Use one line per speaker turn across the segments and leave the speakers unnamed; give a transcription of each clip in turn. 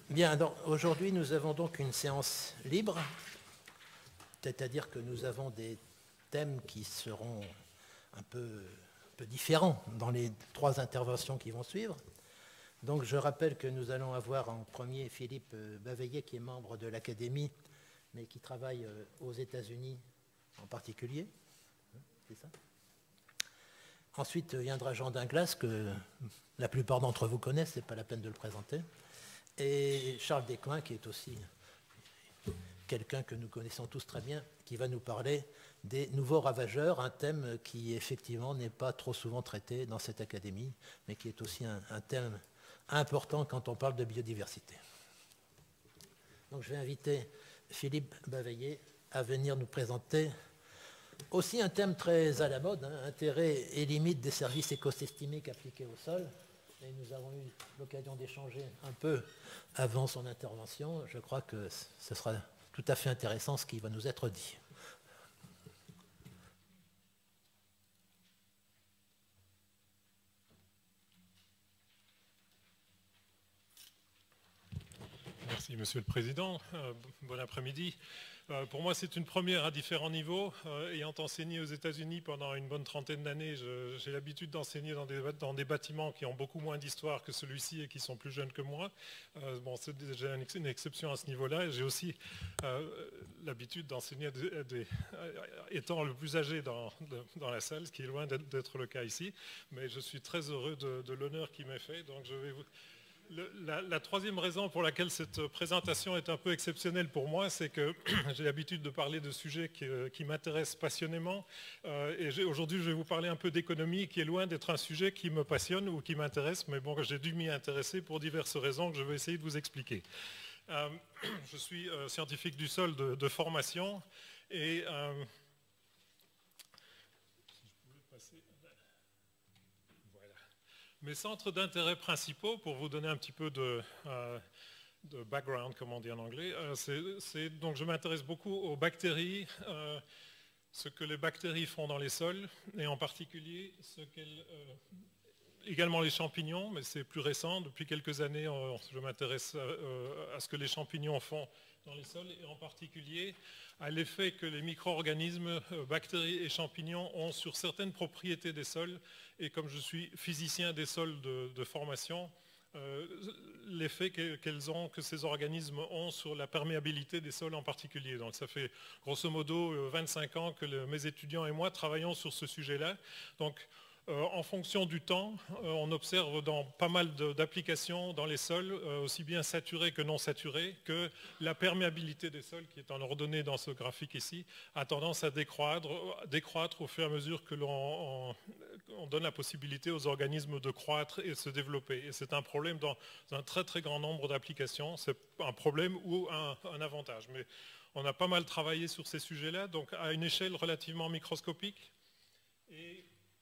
Bien, aujourd'hui nous avons donc une séance libre, c'est-à-dire que nous avons des thèmes qui seront un peu différents dans les 3 interventions qui vont suivre. Donc je rappelle que nous allons avoir en premier Philippe Baveillet, qui est membre de l'Académie, mais qui travaille aux États-Unis en particulier. C'est ça ? Ensuite viendra Jean Dinglas, que la plupart d'entre vous connaissent, ce n'est pas la peine de le présenter. Et Charles Descoings, qui est aussi quelqu'un que nous connaissons tous très bien, qui va nous parler des nouveaux ravageurs, un thème qui effectivement n'est pas trop souvent traité dans cette académie, mais qui est aussi un thème important quand on parle de biodiversité. Donc je vais inviter Philippe Baveillet à venir nous présenter aussi un thème très à la mode, intérêt et limites des services écosystémiques appliqués au sol. Et nous avons eu l'occasion d'échanger un peu avant son intervention. Je crois que ce sera tout à fait intéressant ce qui va nous être dit.
Merci, Monsieur le Président. Bon après-midi. Pour moi, c'est une première à différents niveaux. Ayant enseigné aux États-Unis pendant une bonne trentaine d'années, j'ai l'habitude d'enseigner dans des bâtiments qui ont beaucoup moins d'histoire que celui-ci et qui sont plus jeunes que moi. Bon, c'est déjà une exception à ce niveau-là. J'ai aussi l'habitude d'enseigner étant le plus âgé dans la salle, ce qui est loin d'être le cas ici. Mais je suis très heureux de l'honneur qui m'est fait. Donc, je vais vous... La troisième raison pour laquelle cette présentation est un peu exceptionnelle pour moi, c'est que j'ai l'habitude de parler de sujets qui m'intéressent passionnément. Et aujourd'hui, je vais vous parler un peu d'économie, qui est loin d'être un sujet qui me passionne ou qui m'intéresse, mais bon, j'ai dû m'y intéresser pour diverses raisons que je vais essayer de vous expliquer. Je suis scientifique du sol de formation et... Mes centres d'intérêt principaux, pour vous donner un petit peu de background, comme on dit en anglais, donc je m'intéresse beaucoup aux bactéries, ce que les bactéries font dans les sols, et en particulier également les champignons, mais c'est plus récent. Depuis quelques années, je m'intéresse à ce que les champignons font dans les sols, et en particulier à l'effet que les micro-organismes, bactéries et champignons ont sur certaines propriétés des sols. Et comme je suis physicien des sols de formation, l'effet que ces organismes ont sur la perméabilité des sols en particulier. Donc ça fait grosso modo 25 ans que mes étudiants et moi travaillons sur ce sujet-là. Donc en fonction du temps, on observe dans pas mal d'applications dans les sols, aussi bien saturés que non saturés, que la perméabilité des sols, qui est en ordonnée dans ce graphique ici, a tendance à décroître au fur et à mesure que l'on donne la possibilité aux organismes de croître et de se développer. Et c'est un problème dans un très très grand nombre d'applications. C'est un problème ou un avantage. Mais on a pas mal travaillé sur ces sujets-là, donc à une échelle relativement microscopique. Et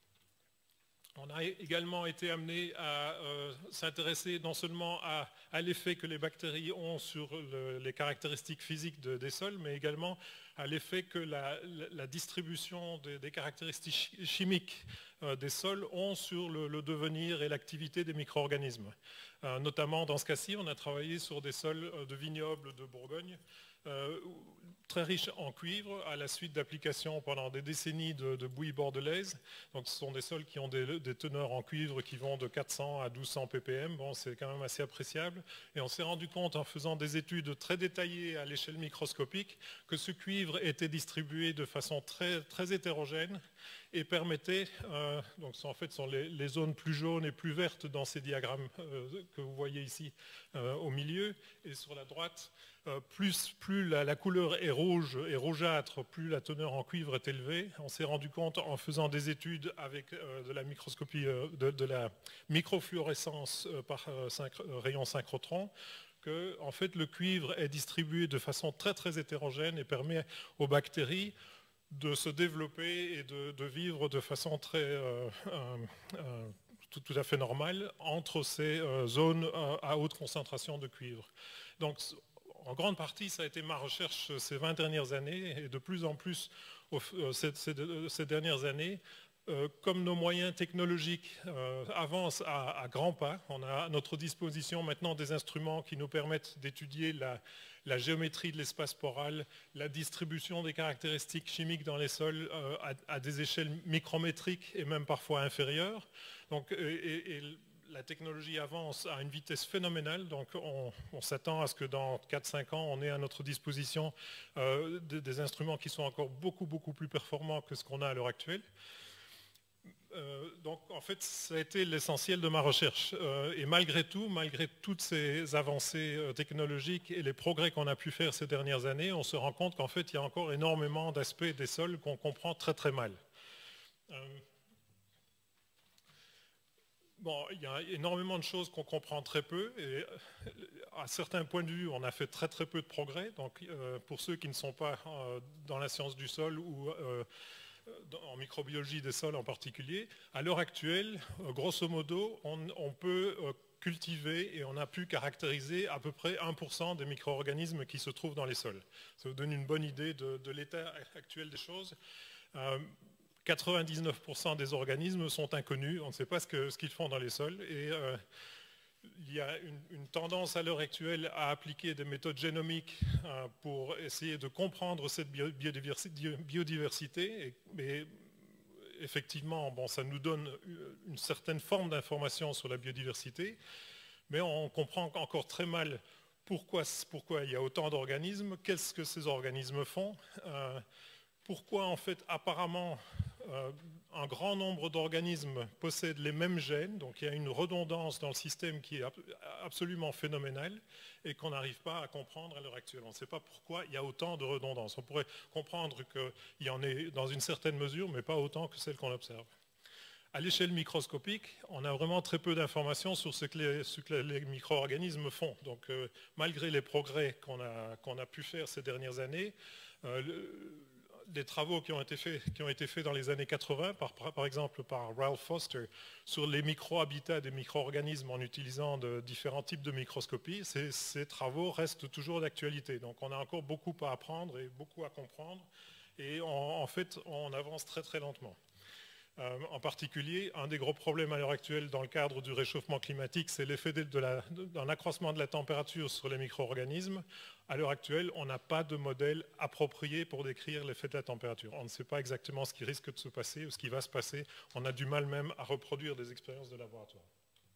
on a également été amené à s'intéresser non seulement à l'effet que les bactéries ont sur les caractéristiques physiques des sols, mais également à l'effet que la distribution des caractéristiques chimiques des sols ont sur le devenir et l'activité des micro-organismes. Notamment dans ce cas-ci, on a travaillé sur des sols de vignobles de Bourgogne, très riches en cuivre à la suite d'applications pendant des décennies de bouillie bordelaise. Donc ce sont des sols qui ont des teneurs en cuivre qui vont de 400 à 1200 ppm. Bon, c'est quand même assez appréciable. Et on s'est rendu compte en faisant des études très détaillées à l'échelle microscopique que ce cuivre était distribué de façon très, très hétérogène et permettait, donc en fait ce sont les zones plus jaunes et plus vertes dans ces diagrammes que vous voyez ici au milieu, et sur la droite, plus la couleur est rouge et rougeâtre, plus la teneur en cuivre est élevée. On s'est rendu compte en faisant des études avec de la microscopie, de la microfluorescence par rayon synchrotron, que en fait, le cuivre est distribué de façon très très hétérogène et permet aux bactéries de se développer et de vivre de façon très tout à fait normale entre ces zones à haute concentration de cuivre. Donc, en grande partie, ça a été ma recherche ces 20 dernières années, et de plus en plus ces dernières années, comme nos moyens technologiques avancent à grands pas, on a à notre disposition maintenant des instruments qui nous permettent d'étudier la géométrie de l'espace poral, la distribution des caractéristiques chimiques dans les sols à des échelles micrométriques et même parfois inférieures. Donc, et la technologie avance à une vitesse phénoménale, donc on s'attend à ce que dans 4-5 ans, on ait à notre disposition des instruments qui sont encore beaucoup plus performants que ce qu'on a à l'heure actuelle. Donc en fait, ça a été l'essentiel de ma recherche. Et malgré tout, malgré toutes ces avancées technologiques et les progrès qu'on a pu faire ces dernières années, on se rend compte qu'en fait, il y a encore énormément d'aspects des sols qu'on comprend très mal. Bon, il y a énormément de choses qu'on comprend très peu et à certains points de vue, on a fait très peu de progrès. Donc pour ceux qui ne sont pas dans la science du sol ou en microbiologie des sols en particulier, à l'heure actuelle, grosso modo, on peut cultiver et on a pu caractériser à peu près 1% des micro-organismes qui se trouvent dans les sols. Ça vous donne une bonne idée de l'état actuel des choses. 99% des organismes sont inconnus, on ne sait pas ce qu'ils font dans les sols et il y a une tendance à l'heure actuelle à appliquer des méthodes génomiques pour essayer de comprendre cette biodiversité. Mais effectivement, bon, ça nous donne une certaine forme d'information sur la biodiversité, mais on comprend encore très mal pourquoi il y a autant d'organismes, qu'est-ce que ces organismes font, pourquoi en fait apparemment un grand nombre d'organismes possèdent les mêmes gènes, donc il y a une redondance dans le système qui est absolument phénoménale et qu'on n'arrive pas à comprendre à l'heure actuelle. On ne sait pas pourquoi il y a autant de redondance. On pourrait comprendre qu'il y en ait dans une certaine mesure, mais pas autant que celle qu'on observe. À l'échelle microscopique, on a vraiment très peu d'informations sur ce que les micro-organismes font. Donc malgré les progrès qu'on a pu faire ces dernières années, des travaux qui ont été faits dans les années 80, par exemple par Ralph Foster, sur les micro-habitats des micro-organismes en utilisant différents types de microscopie, ces travaux restent toujours d'actualité. Donc on a encore beaucoup à apprendre et beaucoup à comprendre, et en fait on avance très lentement. En particulier, un des gros problèmes à l'heure actuelle dans le cadre du réchauffement climatique, c'est l'effet d'un accroissement de la température sur les micro-organismes. À l'heure actuelle, on n'a pas de modèle approprié pour décrire l'effet de la température. On ne sait pas exactement ce qui risque de se passer ou ce qui va se passer. On a du mal même à reproduire des expériences de laboratoire.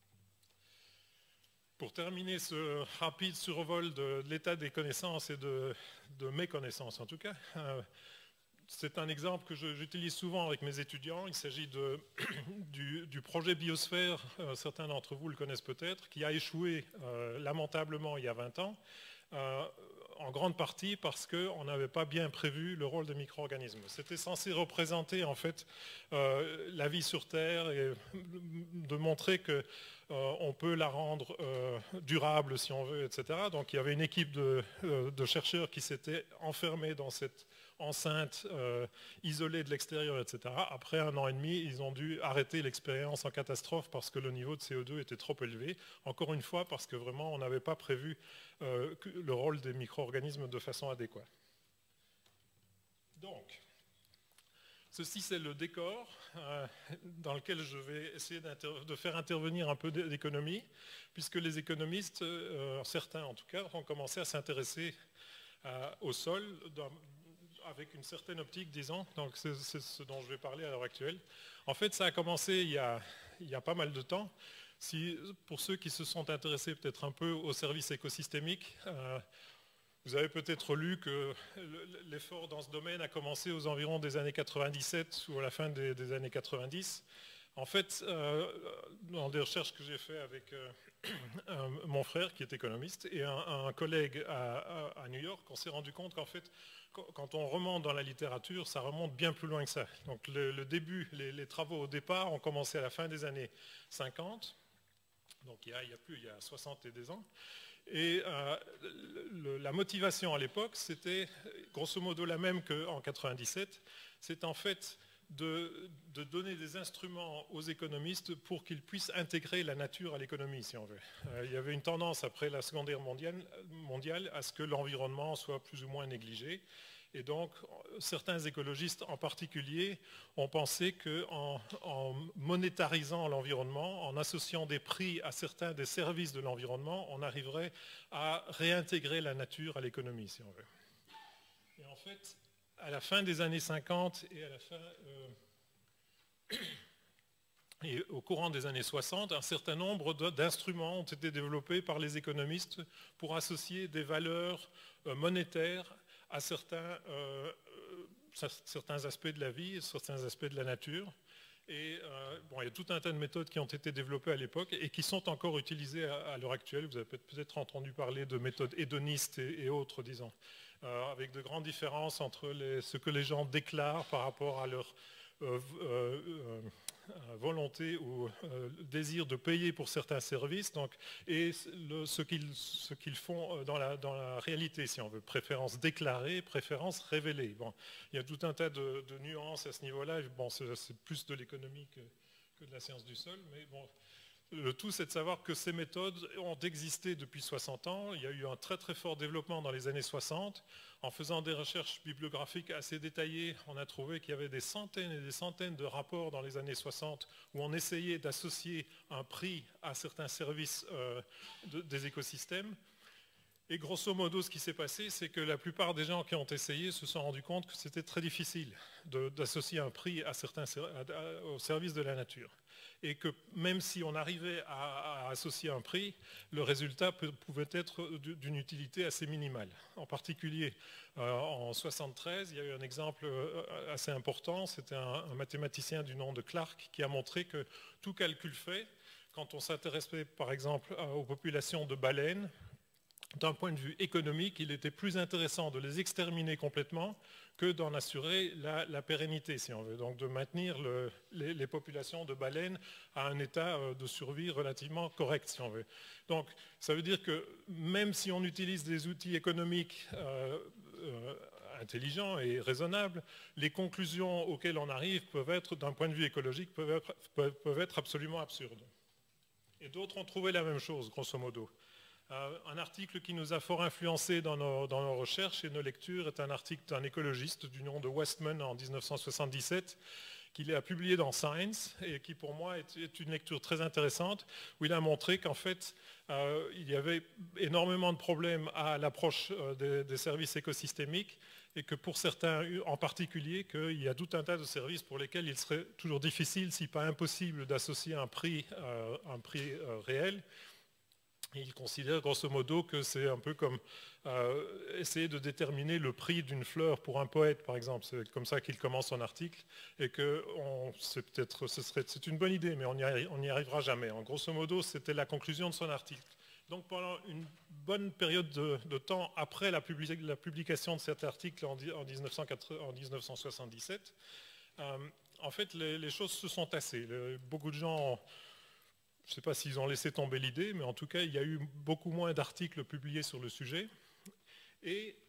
Pour terminer ce rapide survol de l'état des connaissances et de mes connaissances en tout cas, c'est un exemple que j'utilise souvent avec mes étudiants. Il s'agit du projet Biosphère, certains d'entre vous le connaissent peut-être, qui a échoué lamentablement il y a 20 ans, en grande partie parce qu'on n'avait pas bien prévu le rôle des micro-organismes. C'était censé représenter en fait la vie sur Terre et de montrer qu'on peut la rendre durable si on veut, etc. Donc il y avait une équipe de chercheurs qui s'étaient enfermés dans cette enceinte isolée de l'extérieur, etc. Après 1 an et demi, ils ont dû arrêter l'expérience en catastrophe parce que le niveau de CO2 était trop élevé. Encore une fois, parce que vraiment, on n'avait pas prévu le rôle des micro-organismes de façon adéquate. Donc, ceci c'est le décor dans lequel je vais essayer de faire intervenir un peu d'économie, puisque les économistes, certains en tout cas, ont commencé à s'intéresser au sol avec une certaine optique, disons. Donc c'est ce dont je vais parler à l'heure actuelle. En fait, ça a commencé il y a pas mal de temps. Pour ceux qui se sont intéressés peut-être un peu au service écosystémique, vous avez peut-être lu que l'effort dans ce domaine a commencé aux environs des années 97 ou à la fin des années 90. En fait, dans des recherches que j'ai faites avec mon frère qui est économiste et un collègue à New York, on s'est rendu compte qu'en fait, quand on remonte dans la littérature, ça remonte bien plus loin que ça. Donc le début, les travaux au départ ont commencé à la fin des années 50, donc il y a 60 et des ans. Et la motivation à l'époque, c'était grosso modo la même qu'en 97. C'est en fait de donner des instruments aux économistes pour qu'ils puissent intégrer la nature à l'économie, si on veut. Il y avait une tendance après la Seconde Guerre mondiale à ce que l'environnement soit plus ou moins négligé. Et donc, certains écologistes en particulier ont pensé qu'en monétarisant l'environnement, en associant des prix à certains des services de l'environnement, on arriverait à réintégrer la nature à l'économie, si on veut. Et en fait, à la fin des années 50 et à la fin... Et au courant des années 60, un certain nombre d'instruments ont été développés par les économistes pour associer des valeurs monétaires à certains aspects de la vie, certains aspects de la nature. Et bon, il y a tout un tas de méthodes qui ont été développées à l'époque et qui sont encore utilisées à l'heure actuelle. Vous avez peut-être entendu parler de méthodes hédonistes et autres, disons, avec de grandes différences entre ce que les gens déclarent par rapport à leur volonté ou désir de payer pour certains services, donc, et ce qu'ils font dans la réalité, si on veut, préférence déclarée, préférence révélée. Bon, il y a tout un tas de nuances à ce niveau-là. Bon, c'est plus de l'économie que de la science du sol, mais bon, le tout, c'est de savoir que ces méthodes ont existé depuis 60 ans. Il y a eu un très très fort développement dans les années 60. En faisant des recherches bibliographiques assez détaillées, on a trouvé qu'il y avait des centaines et des centaines de rapports dans les années 60 où on essayait d'associer un prix à certains services des écosystèmes. Et grosso modo, ce qui s'est passé, c'est que la plupart des gens qui ont essayé se sont rendus compte que c'était très difficile d'associer un prix au service de la nature. Et que même si on arrivait à associer un prix, le résultat pouvait être d'une utilité assez minimale. En particulier, en 1973, il y a eu un exemple assez important. C'était un mathématicien du nom de Clark qui a montré que tout calcul fait, quand on s'intéressait par exemple aux populations de baleines, d'un point de vue économique, il était plus intéressant de les exterminer complètement que d'en assurer la pérennité, si on veut. Donc de maintenir les populations de baleines à un état de survie relativement correct, si on veut. Donc ça veut dire que même si on utilise des outils économiques intelligents et raisonnables, les conclusions auxquelles on arrive peuvent être, d'un point de vue écologique, peuvent être absolument absurdes. Et d'autres ont trouvé la même chose, grosso modo. Un article qui nous a fort influencé dans nos recherches et nos lectures est un article d'un écologiste du nom de Westman en 1977, qu'il a publié dans Science et qui pour moi est une lecture très intéressante, où il a montré qu'en fait il y avait énormément de problèmes à l'approche des services écosystémiques et que pour certains en particulier, qu'il y a tout un tas de services pour lesquels il serait toujours difficile, si pas impossible, d'associer un prix réel. Il considère grosso modo que c'est un peu comme essayer de déterminer le prix d'une fleur pour un poète, par exemple. C'est comme ça qu'il commence son article, et que c'est une bonne idée, mais on n'y arrivera jamais. En grosso modo, c'était la conclusion de son article. Donc pendant une bonne période de temps après la publication de cet article en 1977, en fait, les choses se sont tassées. Beaucoup de gens... Je ne sais pas s'ils ont laissé tomber l'idée, mais en tout cas, il y a eu beaucoup moins d'articles publiés sur le sujet. Et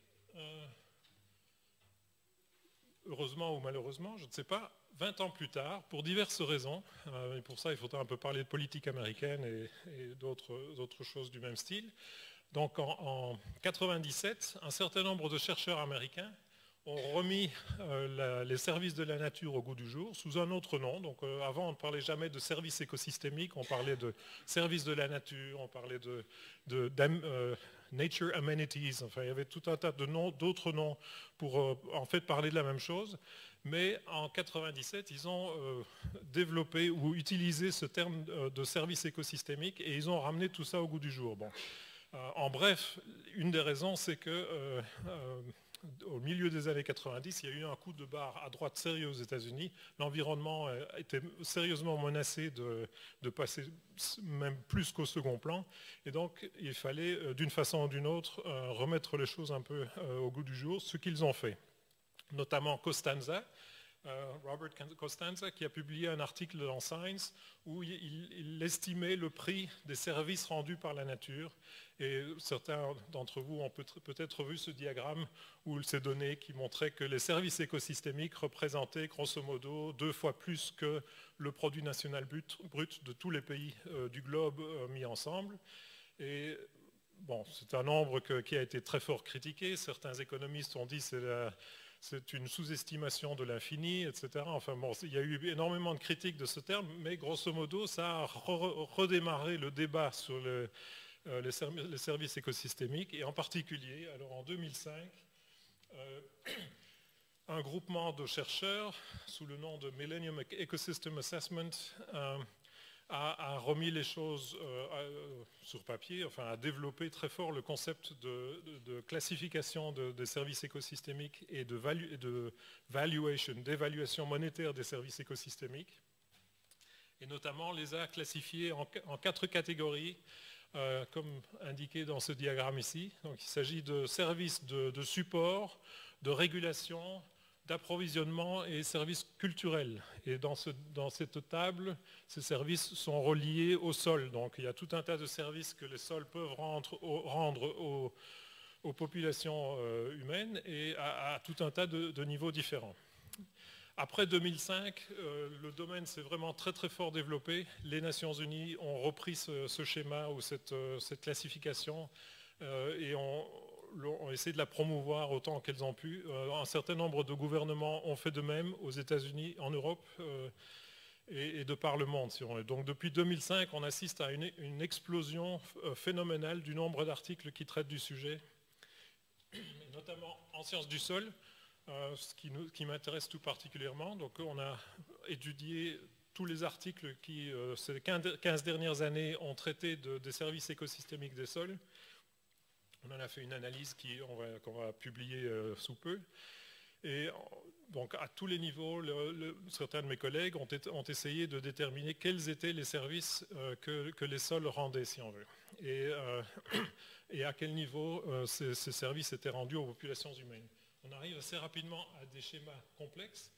heureusement ou malheureusement, je ne sais pas, 20 ans plus tard, pour diverses raisons, et pour ça il faudra un peu parler de politique américaine et d'autres choses du même style. Donc en 1997, un certain nombre de chercheurs américains ont remis les services de la nature au goût du jour sous un autre nom. Donc avant, on ne parlait jamais de services écosystémiques, on parlait de services de la nature, on parlait de nature amenities. Enfin, il y avait tout un tas d'autres noms pour en fait parler de la même chose. Mais en 1997, ils ont développé ou utilisé ce terme de service écosystémique et ils ont ramené tout ça au goût du jour. Bon. En bref, une des raisons, c'est que au milieu des années 90, il y a eu un coup de barre à droite sérieux aux États-Unis. L'environnement était sérieusement menacé de passer même plus qu'au second plan. Et donc, il fallait, d'une façon ou d'une autre, remettre les choses un peu au goût du jour, ce qu'ils ont fait. Notamment Costanza, Robert Costanza, qui a publié un article dans Science où il estimait le prix des services rendus par la nature. Et certains d'entre vous ont peut-être vu ce diagramme où il s'est donné qui montrait que les services écosystémiques représentaient grosso modo 2 fois plus que le produit national brut de tous les pays du globe mis ensemble. Et bon, c'est un nombre qui a été très fort critiqué. Certains économistes ont dit que c'est une sous-estimation de l'infini, etc. Enfin bon, il y a eu énormément de critiques de ce terme, mais grosso modo, ça a redémarré le débat sur les services écosystémiques, et en particulier, alors en 2005, un groupement de chercheurs sous le nom de Millennium Ecosystem Assessment a remis les choses sur papier, enfin a développé très fort le concept de classification des services écosystémiques et d'évaluation monétaire des services écosystémiques, et notamment les a classifiés en 4 catégories, comme indiqué dans ce diagramme ici. Donc, il s'agit de services de support, de régulation, d'approvisionnement et services culturels. Et dans cette table, ces services sont reliés au sol. Donc il y a tout un tas de services que les sols peuvent rendre aux populations humaines, et à tout un tas de niveaux différents. Après 2005, le domaine s'est vraiment très très fort développé. Les Nations Unies ont repris ce schéma ou cette classification et ont essayé de la promouvoir autant qu'elles ont pu. Un certain nombre de gouvernements ont fait de même aux États-Unis, en Europe et de par le monde, si on veut. Donc depuis 2005, on assiste à une explosion phénoménale du nombre d'articles qui traitent du sujet, et notamment en sciences du sol, ce qui m'intéresse tout particulièrement. Donc on a étudié tous les articles qui, ces 15 dernières années, ont traité des services écosystémiques des sols. On en a fait une analyse qu'on va publier sous peu. Et donc à tous les niveaux, certains de mes collègues ont essayé de déterminer quels étaient les services que les sols rendaient, si on veut. Et à quel niveau ces services étaient rendus aux populations humaines. On arrive assez rapidement à des schémas complexes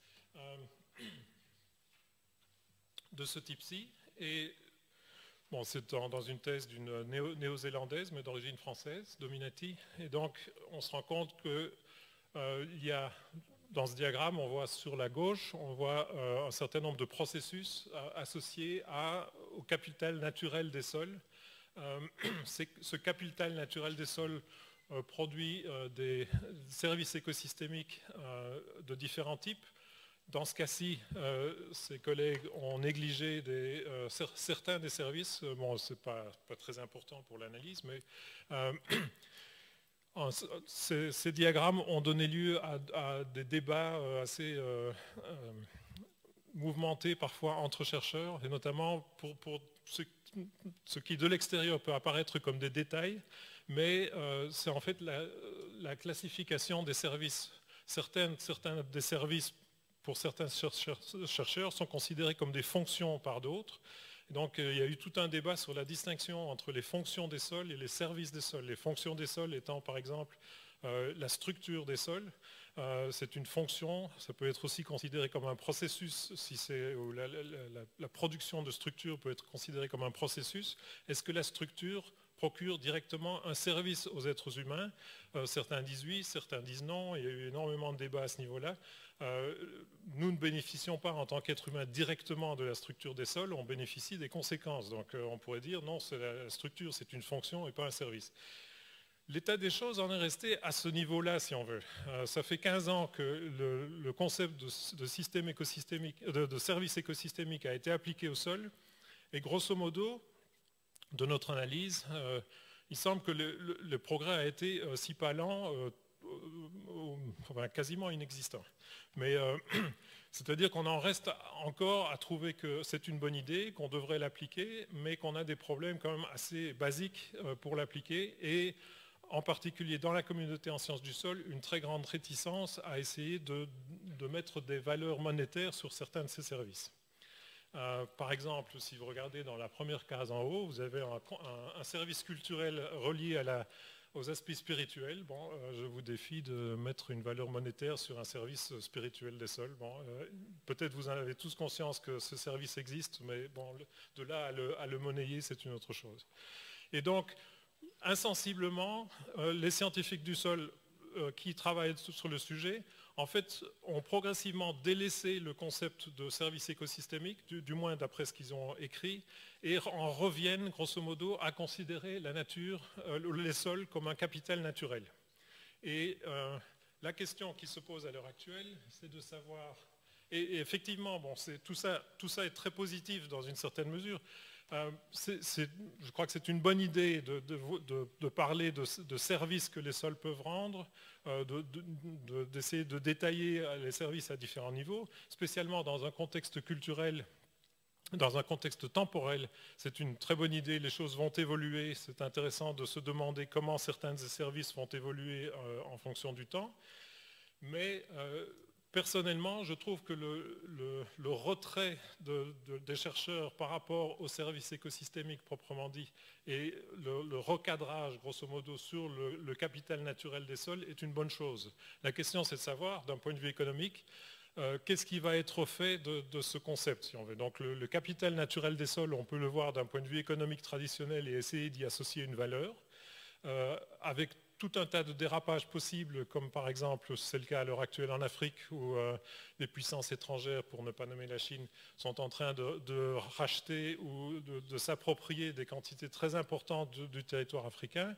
de ce type-ci. Et bon, c'est dans une thèse d'une néo-zélandaise, mais d'origine française, Dominati. Et donc, on se rend compte qu'il y a, dans ce diagramme, on voit sur la gauche, on voit un certain nombre de processus associés au capital naturel des sols. Ce capital naturel des sols produit des services écosystémiques de différents types. Dans ce cas-ci, ses collègues ont négligé certains des services. Bon, ce n'est pas très important pour l'analyse, mais ces diagrammes ont donné lieu à des débats assez mouvementés parfois entre chercheurs, et notamment pour ce qui de l'extérieur peut apparaître comme des détails, mais c'est en fait la classification des services. Certains des services, pour certains chercheurs, sont considérés comme des fonctions par d'autres. Donc il y a eu tout un débat sur la distinction entre les fonctions des sols et les services des sols. Les fonctions des sols étant par exemple la structure des sols. C'est une fonction, ça peut être aussi considéré comme un processus, ou la production de structure peut être considérée comme un processus. Est-ce que la structure procure directement un service aux êtres humains? Certains disent oui, certains disent non, il y a eu énormément de débats à ce niveau-là. Nous ne bénéficions pas en tant qu'êtres humains directement de la structure des sols, on bénéficie des conséquences. Donc on pourrait dire non, la structure c'est une fonction et pas un service. L'état des choses en est resté à ce niveau-là, si on veut. Ça fait 15 ans que le concept de système écosystémique, de service écosystémique a été appliqué au sol, et grosso modo, de notre analyse, il semble que le progrès a été, si pas lent, enfin, quasiment inexistant. Mais c'est-à-dire qu'on en reste encore à trouver que c'est une bonne idée, qu'on devrait l'appliquer, mais qu'on a des problèmes quand même assez basiques pour l'appliquer, et en particulier dans la communauté en sciences du sol, une très grande réticence à essayer de mettre des valeurs monétaires sur certains de ces services. Par exemple, si vous regardez dans la première case en haut, vous avez un service culturel relié aux aspects spirituels. Bon, je vous défie de mettre une valeur monétaire sur un service spirituel des sols. Bon, peut-être vous en avez tous conscience que ce service existe, mais bon, de là à le monnayer, c'est une autre chose. Et donc, insensiblement, les scientifiques du sol qui travaillent sur le sujet, en fait, ont progressivement délaissé le concept de service écosystémique, du moins d'après ce qu'ils ont écrit, et en reviennent, grosso modo, à considérer la nature, les sols comme un capital naturel. Et la question qui se pose à l'heure actuelle, c'est de savoir... Et effectivement, bon, tout ça est très positif dans une certaine mesure. Je crois que c'est une bonne idée de parler de services que les sols peuvent rendre, d'essayer de détailler les services à différents niveaux, spécialement dans un contexte culturel, dans un contexte temporel. C'est une très bonne idée, les choses vont évoluer, c'est intéressant de se demander comment certains des services vont évoluer en fonction du temps. Mais personnellement, je trouve que le retrait des chercheurs par rapport aux services écosystémiques proprement dit et le recadrage, grosso modo, sur le capital naturel des sols est une bonne chose. La question, c'est de savoir, d'un point de vue économique, qu'est-ce qui va être fait de ce concept, si on veut. Donc le capital naturel des sols, on peut le voir d'un point de vue économique traditionnel et essayer d'y associer une valeur, avec tout un tas de dérapages possibles, comme par exemple, c'est le cas à l'heure actuelle en Afrique, où les puissances étrangères, pour ne pas nommer la Chine, sont en train de racheter ou de s'approprier des quantités très importantes du territoire africain,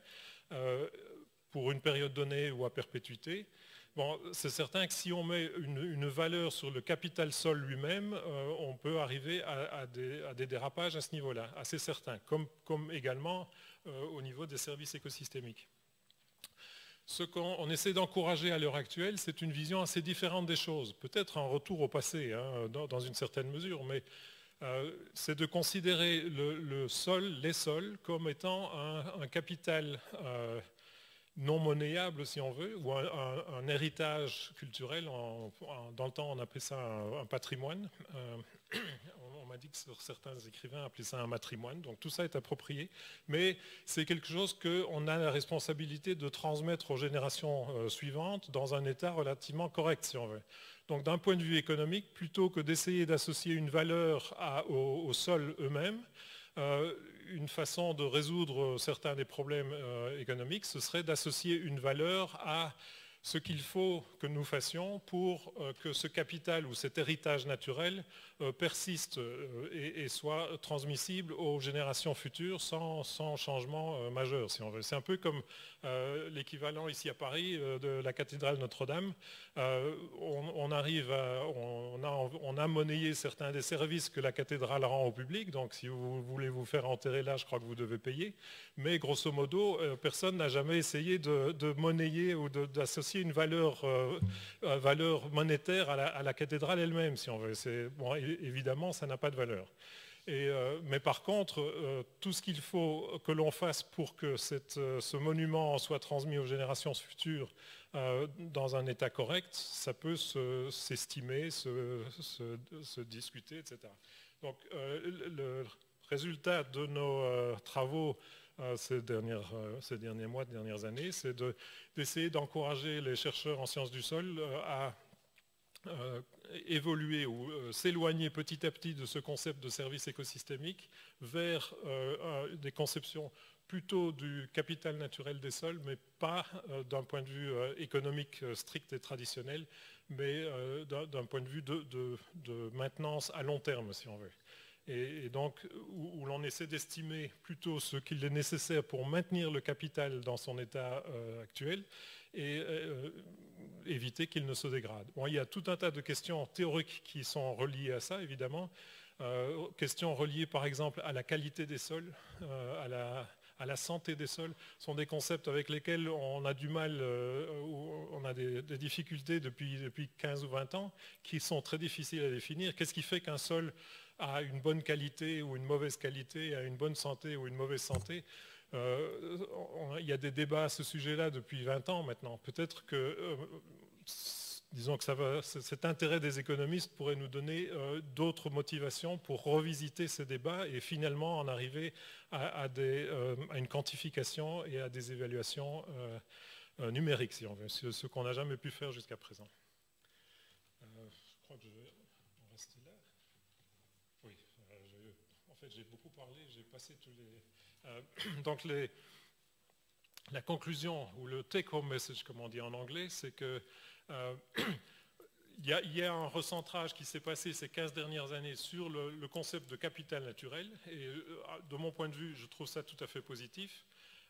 pour une période donnée ou à perpétuité. Bon, c'est certain que si on met une valeur sur le capital sol lui-même, on peut arriver à des dérapages à ce niveau-là, assez certain, comme également au niveau des services écosystémiques. Ce qu'on essaie d'encourager à l'heure actuelle, c'est une vision assez différente des choses, peut-être un retour au passé, hein, dans une certaine mesure, mais c'est de considérer le sol, les sols, comme étant un capital non monnayable, si on veut, ou un héritage culturel. Dans le temps, on appelait ça un patrimoine. On m'a dit que certains écrivains appelaient ça un matrimoine, donc tout ça est approprié, mais c'est quelque chose qu'on a la responsabilité de transmettre aux générations suivantes dans un état relativement correct, si on veut. Donc d'un point de vue économique, plutôt que d'essayer d'associer une valeur aux sols eux-mêmes, une façon de résoudre certains des problèmes économiques, ce serait d'associer une valeur à ce qu'il faut que nous fassions pour que ce capital ou cet héritage naturel persiste et soit transmissible aux générations futures sans changement majeur, si on veut. C'est un peu comme l'équivalent ici à Paris de la cathédrale Notre-Dame. On a monnayé certains des services que la cathédrale rend au public, donc si vous voulez vous faire enterrer là, je crois que vous devez payer, mais grosso modo, personne n'a jamais essayé de monnayer ou d'associer une valeur monétaire à la cathédrale elle-même, si on veut. Bon, évidemment, ça n'a pas de valeur. Mais par contre, tout ce qu'il faut que l'on fasse pour que ce monument soit transmis aux générations futures dans un état correct, ça peut s'estimer, se discuter, etc. Donc le résultat de nos travaux ces derniers mois, dernières années, c'est d'essayer d'encourager les chercheurs en sciences du sol à évoluer ou s'éloigner petit à petit de ce concept de service écosystémique vers des conceptions plutôt du capital naturel des sols, mais pas d'un point de vue économique strict et traditionnel, mais d'un point de vue de maintenance à long terme, si on veut. Et donc, où l'on essaie d'estimer plutôt ce qu'il est nécessaire pour maintenir le capital dans son état actuel et éviter qu'il ne se dégrade. Bon, il y a tout un tas de questions théoriques qui sont reliées à ça, évidemment. Questions reliées, par exemple, à la qualité des sols, à la santé des sols, sont des concepts avec lesquels on a du mal, on a des difficultés depuis 15 ou 20 ans, qui sont très difficiles à définir. Qu'est-ce qui fait qu'un sol a une bonne qualité ou une mauvaise qualité, a une bonne santé ou une mauvaise santé? Il y a des débats à ce sujet-là depuis 20 ans maintenant. Peut-être que, disons que cet intérêt des économistes pourrait nous donner d'autres motivations pour revisiter ces débats et finalement en arriver à une quantification et à des évaluations numériques, si on veut, ce qu'on n'a jamais pu faire jusqu'à présent. Je crois que je vais en rester là. Oui, en fait j'ai beaucoup parlé, j'ai passé tous les... donc la conclusion, ou le take-home message, comme on dit en anglais, c'est que il y a un recentrage qui s'est passé ces 15 dernières années sur le concept de capital naturel. Et de mon point de vue, je trouve ça tout à fait positif.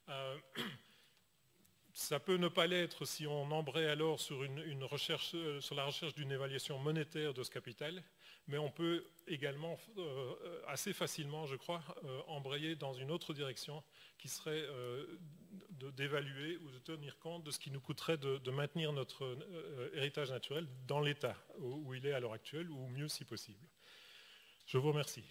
Ça peut ne pas l'être si on embraye alors sur une recherche, sur la recherche d'une évaluation monétaire de ce capital, mais on peut également assez facilement, je crois, embrayer dans une autre direction qui serait d'évaluer ou de tenir compte de ce qui nous coûterait de maintenir notre héritage naturel dans l'état où il est à l'heure actuelle, ou mieux si possible. Je vous remercie.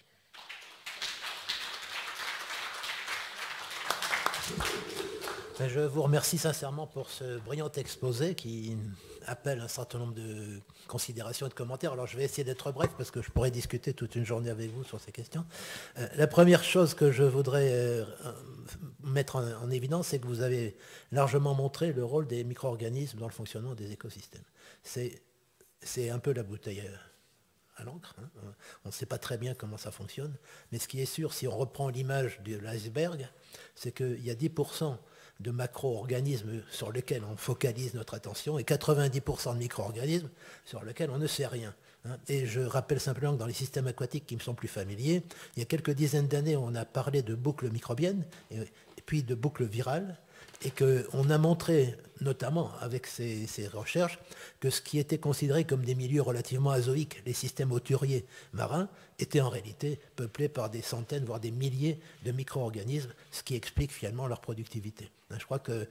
Je vous remercie sincèrement pour ce brillant exposé qui appelle un certain nombre de considérations et de commentaires. Alors je vais essayer d'être bref parce que je pourrais discuter toute une journée avec vous sur ces questions. La première chose que je voudrais mettre en évidence, c'est que vous avez largement montré le rôle des micro-organismes dans le fonctionnement des écosystèmes. C'est un peu la bouteille à l'encre. Hein. On ne sait pas très bien comment ça fonctionne, mais ce qui est sûr, si on reprend l'image de l'iceberg, c'est qu'il y a 10% de macro-organismes sur lesquels on focalise notre attention et 90% de micro-organismes sur lesquels on ne sait rien. Et je rappelle simplement que dans les systèmes aquatiques qui me sont plus familiers, il y a quelques dizaines d'années, on a parlé de boucles microbiennes et puis de boucles virales, et qu'on a montré, notamment avec ces recherches, que ce qui était considéré comme des milieux relativement azoïques, les systèmes hauturiers marins, étaient en réalité peuplés par des centaines, voire des milliers de micro-organismes, ce qui explique finalement leur productivité. Je crois qu'il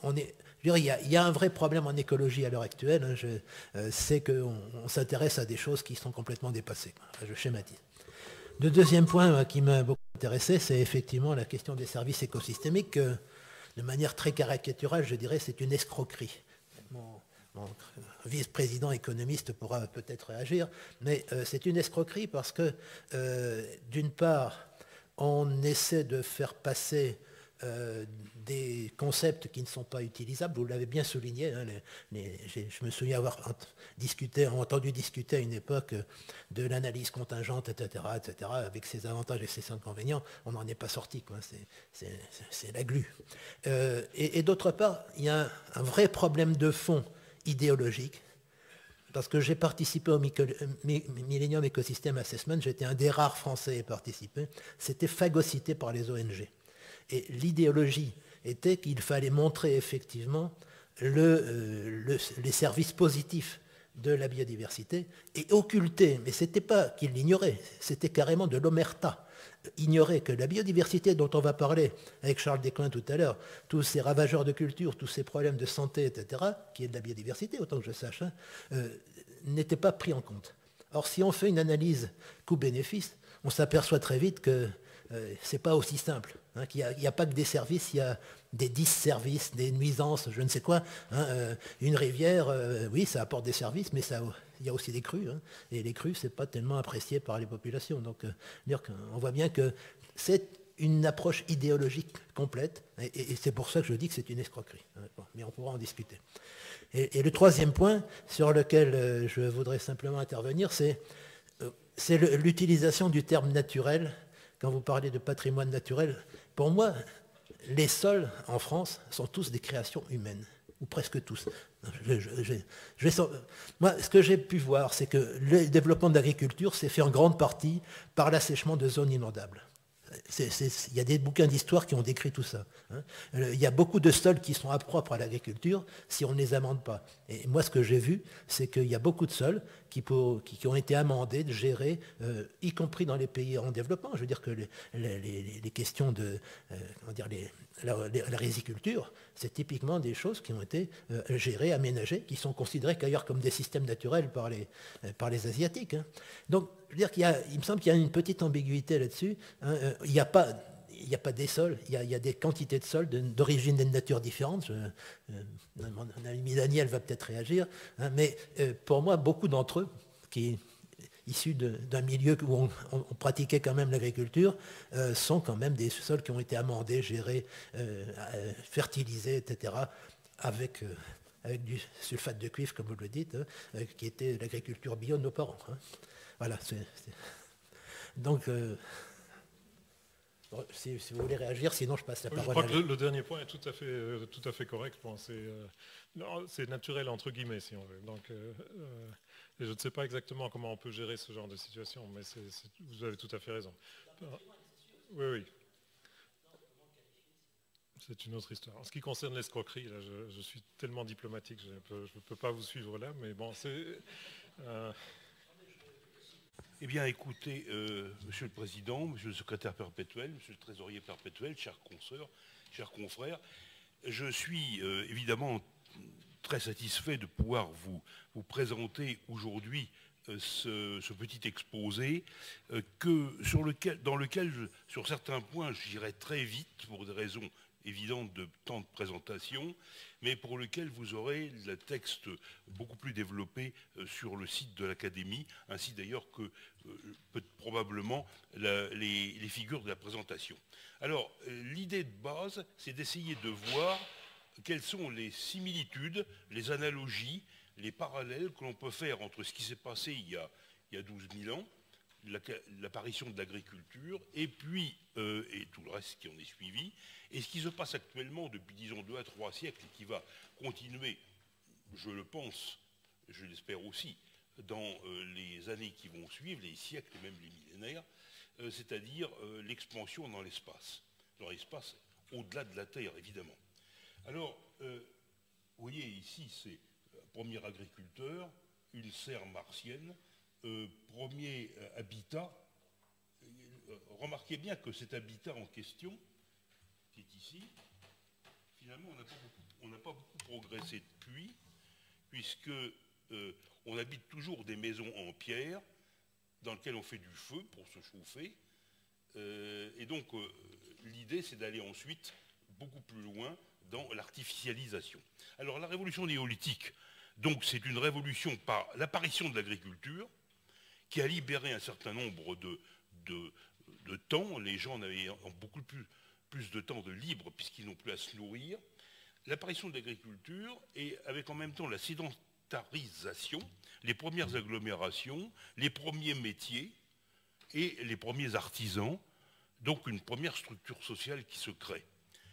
y a un vrai problème en écologie à l'heure actuelle. Je sais qu'on s'intéresse à des choses qui sont complètement dépassées. Je schématise. Le deuxième point qui m'a beaucoup intéressé, c'est effectivement la question des services écosystémiques. De manière très caricaturale, je dirais, c'est une escroquerie. Mon vice-président économiste pourra peut-être réagir, mais c'est une escroquerie parce que, d'une part, on essaie de faire passer des concepts qui ne sont pas utilisables. Vous l'avez bien souligné. Hein, je me souviens avoir entendu discuter à une époque de l'analyse contingente, etc., avec ses avantages et ses inconvénients. On n'en est pas sorti. C'est la glu. Et d'autre part, il y a un vrai problème de fond idéologique. Parce que j'ai participé au Millennium Ecosystem Assessment, j'étais un des rares Français à y participer. C'était phagocyté par les ONG. Et l'idéologie était qu'il fallait montrer effectivement les services positifs de la biodiversité et occulter, mais ce n'était pas qu'il l'ignorait, c'était carrément de l'omerta. Ignorer que la biodiversité dont on va parler avec Charles Desclin tout à l'heure, tous ces ravageurs de culture, tous ces problèmes de santé, etc., qui est de la biodiversité, autant que je sache, n'étaient pas pris en compte. Or, si on fait une analyse coût-bénéfice, on s'aperçoit très vite que ce n'est pas aussi simple, hein, qu'il n'y a pas que des services, il y a des disservices, des nuisances, je ne sais quoi. Hein, une rivière, oui, ça apporte des services, mais il y a aussi des crues. Hein, et les crues, ce n'est pas tellement apprécié par les populations. Donc, on voit bien que c'est une approche idéologique complète, et c'est pour ça que je dis que c'est une escroquerie. Hein, bon, mais on pourra en discuter. Et le troisième point sur lequel je voudrais simplement intervenir, c'est l'utilisation du terme naturel. Quand vous parlez de patrimoine naturel, pour moi, les sols en France sont tous des créations humaines, ou presque tous. Moi, ce que j'ai pu voir, c'est que le développement de l'agriculture s'est fait en grande partie par l'assèchement de zones inondables. Il y a des bouquins d'histoire qui ont décrit tout ça. Hein. Il y a beaucoup de sols qui sont impropres à l'agriculture si on ne les amende pas. Et moi, ce que j'ai vu, c'est qu'il y a beaucoup de sols qui ont été amendés, gérés, y compris dans les pays en développement. Je veux dire que les questions de la riziculture, c'est typiquement des choses qui ont été gérées, aménagées, qui sont considérées qu'ailleurs comme des systèmes naturels par les Asiatiques. Hein. Donc, je veux dire il me semble qu'il y a une petite ambiguïté là-dessus. Hein. Il n'y a pas des sols, il y a des quantités de sols d'origine et de nature différentes. Mon ami Daniel va peut-être réagir. Hein, mais pour moi, beaucoup d'entre eux, issus d'un milieu où on pratiquait quand même l'agriculture, sont quand même des sols qui ont été amendés, gérés, fertilisés, etc., avec du sulfate de cuivre, comme vous le dites, hein, qui était l'agriculture bio de nos parents. Hein. Voilà. Donc, Bon, si vous voulez réagir, sinon je passe la parole.
Je crois que le dernier point est tout à fait correct. Bon, c'est naturel entre guillemets, si on veut. Donc, et je ne sais pas exactement comment on peut gérer ce genre de situation, mais vous avez tout à fait raison. Oui, oui. C'est une autre histoire. En ce qui concerne l'escroquerie, là, je suis tellement diplomatique, je ne peux pas vous suivre là, mais bon, c'est...
Eh bien, écoutez, Monsieur le Président, Monsieur le Secrétaire perpétuel, Monsieur le Trésorier perpétuel, chers consoeurs, chers confrères, je suis évidemment très satisfait de pouvoir vous présenter aujourd'hui ce petit exposé dans lequel, sur certains points, j'irai très vite pour des raisons évidentes de temps de présentation, mais pour lequel vous aurez le texte beaucoup plus développé sur le site de l'Académie, ainsi d'ailleurs que probablement les figures de la présentation. Alors, l'idée de base, c'est d'essayer de voir quelles sont les similitudes, les analogies, les parallèles que l'on peut faire entre ce qui s'est passé il y a 12 000 ans, l'apparition de l'agriculture, et puis et tout le reste qui en est suivi, et ce qui se passe actuellement depuis, disons, 2 à 3 siècles, et qui va continuer, je le pense, je l'espère aussi, dans les années qui vont suivre, les siècles et même les millénaires, c'est-à-dire l'expansion dans l'espace au-delà de la Terre, évidemment. Alors, vous voyez ici, c'est premier agriculteur, une serre martienne, premier habitat. Remarquez bien que cet habitat en question, qui est ici, finalement, on n'a pas beaucoup progressé depuis, puisque on habite toujours des maisons en pierre, dans lesquelles on fait du feu pour se chauffer. Et donc, l'idée, c'est d'aller ensuite beaucoup plus loin dans l'artificialisation. Alors, la révolution néolithique, donc, c'est une révolution par l'apparition de l'agriculture, qui a libéré un certain nombre de temps. Les gens ont beaucoup plus de temps de libre, puisqu'ils n'ont plus à se nourrir. L'apparition de l'agriculture, et avec en même temps la sédentarisation, les premières agglomérations, les premiers métiers et les premiers artisans, donc une première structure sociale qui se crée.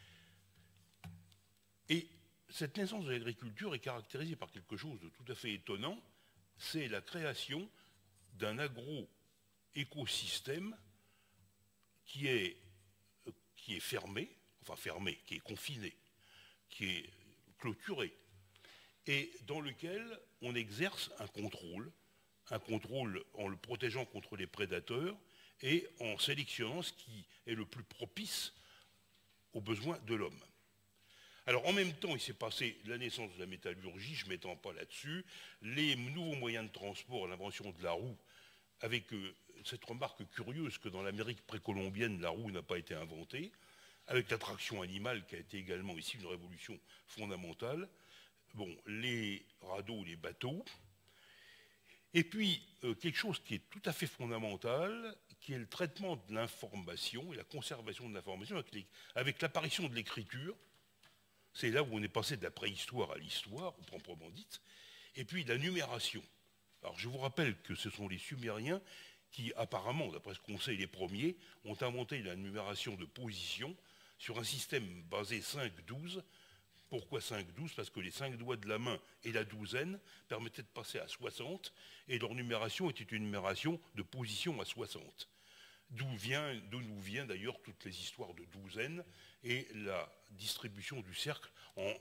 Et cette naissance de l'agriculture est caractérisée par quelque chose de tout à fait étonnant, c'est la création d'un agro-écosystème qui est fermé, qui est confiné, qui est clôturé, et dans lequel on exerce un contrôle en le protégeant contre les prédateurs et en sélectionnant ce qui est le plus propice aux besoins de l'homme. Alors en même temps, il s'est passé la naissance de la métallurgie, je ne m'étends pas là-dessus, les nouveaux moyens de transport, l'invention de la roue, avec cette remarque curieuse que dans l'Amérique précolombienne, la roue n'a pas été inventée, avec la traction animale qui a été également ici une révolution fondamentale, bon, les radeaux, les bateaux, et puis quelque chose qui est tout à fait fondamental, qui est le traitement de l'information et la conservation de l'information avec l'apparition de l'écriture. C'est là où on est passé de la préhistoire à l'histoire, proprement dite, et puis la numération. Alors je vous rappelle que ce sont les Sumériens qui, apparemment, d'après ce qu'on sait, les premiers, ont inventé la numération de position sur un système basé 5-12. Pourquoi 5-12 ? Parce que les 5 doigts de la main et la douzaine permettaient de passer à 60, et leur numération était une numération de position à 60. D'où nous vient d'ailleurs toutes les histoires de douzaine et la distribution du cercle en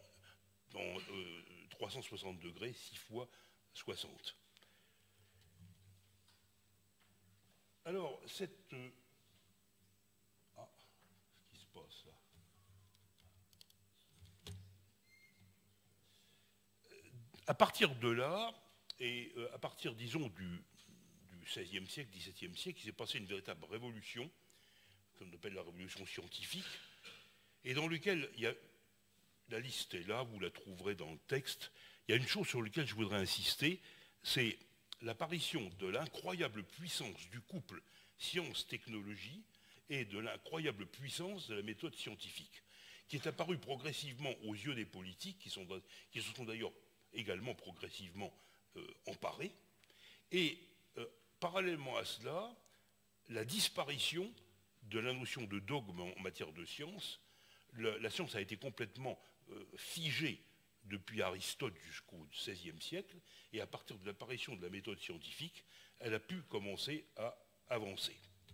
360 degrés, 6 fois 60. Alors, ce qui se passe là. À partir de là, et à partir, disons, du XVIe siècle, XVIIe siècle, il s'est passé une véritable révolution, qu'on appelle la révolution scientifique, et dans laquelle la liste est là, vous la trouverez dans le texte. Il y a une chose sur laquelle je voudrais insister, c'est l'apparition de l'incroyable puissance du couple science-technologie et de l'incroyable puissance de la méthode scientifique, qui est apparue progressivement aux yeux des politiques, qui se sont d'ailleurs également progressivement emparés, et parallèlement à cela, la disparition de la notion de dogme en matière de science. La science a été complètement figée depuis Aristote jusqu'au XVIe siècle, et à partir de l'apparition de la méthode scientifique, elle a pu commencer à avancer.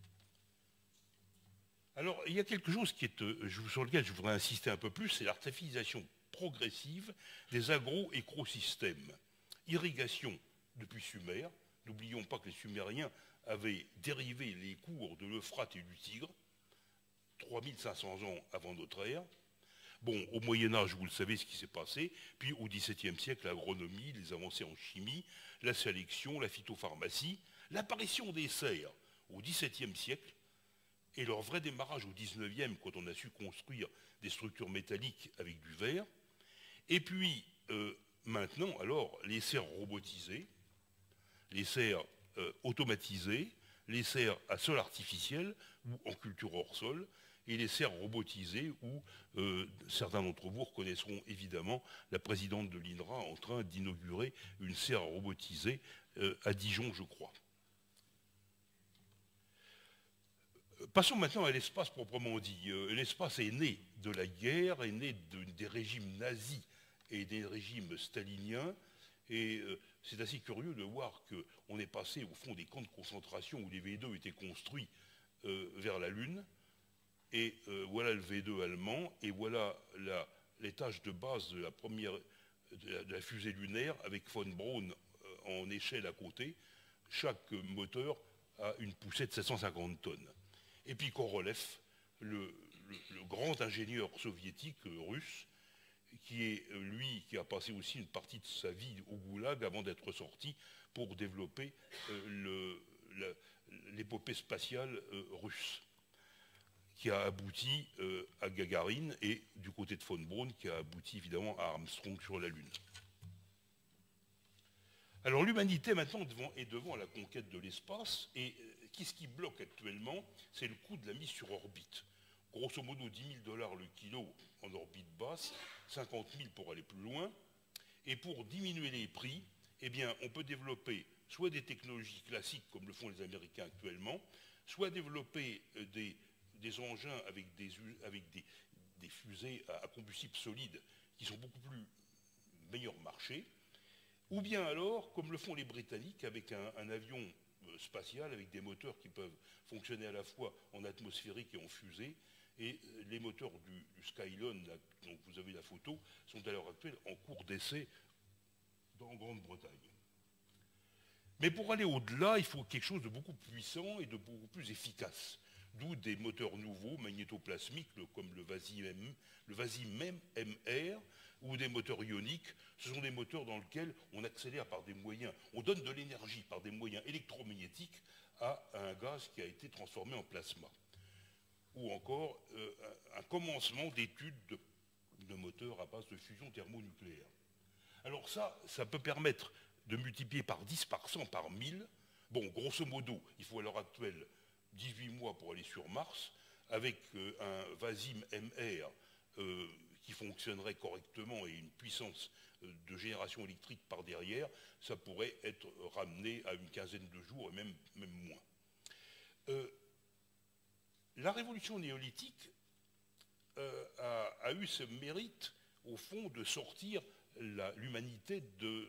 Alors, il y a quelque chose sur lequel je voudrais insister un peu plus, c'est l'artificialisation progressive des agro-écosystèmes. Irrigation depuis Sumer. N'oublions pas que les Sumériens avaient dérivé les cours de l'Euphrate et du Tigre, 3500 ans avant notre ère. Bon, au Moyen-Âge, vous le savez ce qui s'est passé, puis au XVIIe siècle, l'agronomie, les avancées en chimie, la sélection, la phytopharmacie, l'apparition des serres au XVIIe siècle, et leur vrai démarrage au XIXe, quand on a su construire des structures métalliques avec du verre. Et puis, maintenant, alors, les serres robotisées, les serres automatisées, les serres à sol artificiel ou en culture hors sol, et les serres robotisées où certains d'entre vous reconnaîtront évidemment la présidente de l'INRA en train d'inaugurer une serre robotisée à Dijon, je crois. Passons maintenant à l'espace proprement dit. L'espace est né de la guerre, est né des régimes nazis et des régimes staliniens, et c'est assez curieux de voir qu'on est passé au fond des camps de concentration où les V2 étaient construits vers la Lune, et voilà le V2 allemand, et voilà les tâches de base de la fusée lunaire avec von Braun en échelle à côté. Chaque moteur a une poussée de 750 tonnes. Et puis Korolev, le grand ingénieur soviétique russe, qui a passé aussi une partie de sa vie au goulag avant d'être sorti pour développer l'épopée spatiale russe, qui a abouti à Gagarine, et du côté de von Braun, qui a abouti évidemment à Armstrong sur la Lune. Alors l'humanité maintenant est devant la conquête de l'espace, et qu'est-ce qui bloque actuellement? C'est le coût de la mise sur orbite. Grosso modo 10 000 $ le kilo en orbite basse, 50 000 pour aller plus loin. Et pour diminuer les prix, eh bien, on peut développer soit des technologies classiques comme le font les Américains actuellement, soit développer des engins avec des fusées à combustible solide qui sont beaucoup plus meilleur marché, ou bien alors, comme le font les Britanniques, avec un avion spatial avec des moteurs qui peuvent fonctionner à la fois en atmosphérique et en fusée. Et les moteurs du Skylon, là, dont vous avez la photo, sont à l'heure actuelle en cours d'essai en Grande-Bretagne. Mais pour aller au-delà, il faut quelque chose de beaucoup plus puissant et de beaucoup plus efficace. D'où des moteurs nouveaux, magnétoplasmiques, comme le Vasim MR, ou des moteurs ioniques. Ce sont des moteurs dans lesquels on accélère par des moyens, on donne de l'énergie par des moyens électromagnétiques à un gaz qui a été transformé en plasma. Ou encore un commencement d'études de moteurs à base de fusion thermonucléaire. Alors ça peut permettre de multiplier par 10, par 100, par 1000. Bon, grosso modo, il faut à l'heure actuelle 18 mois pour aller sur Mars, avec un Vasim MR qui fonctionnerait correctement et une puissance de génération électrique par derrière, ça pourrait être ramené à une quinzaine de jours et même moins. La révolution néolithique a eu ce mérite, au fond, de sortir l'humanité du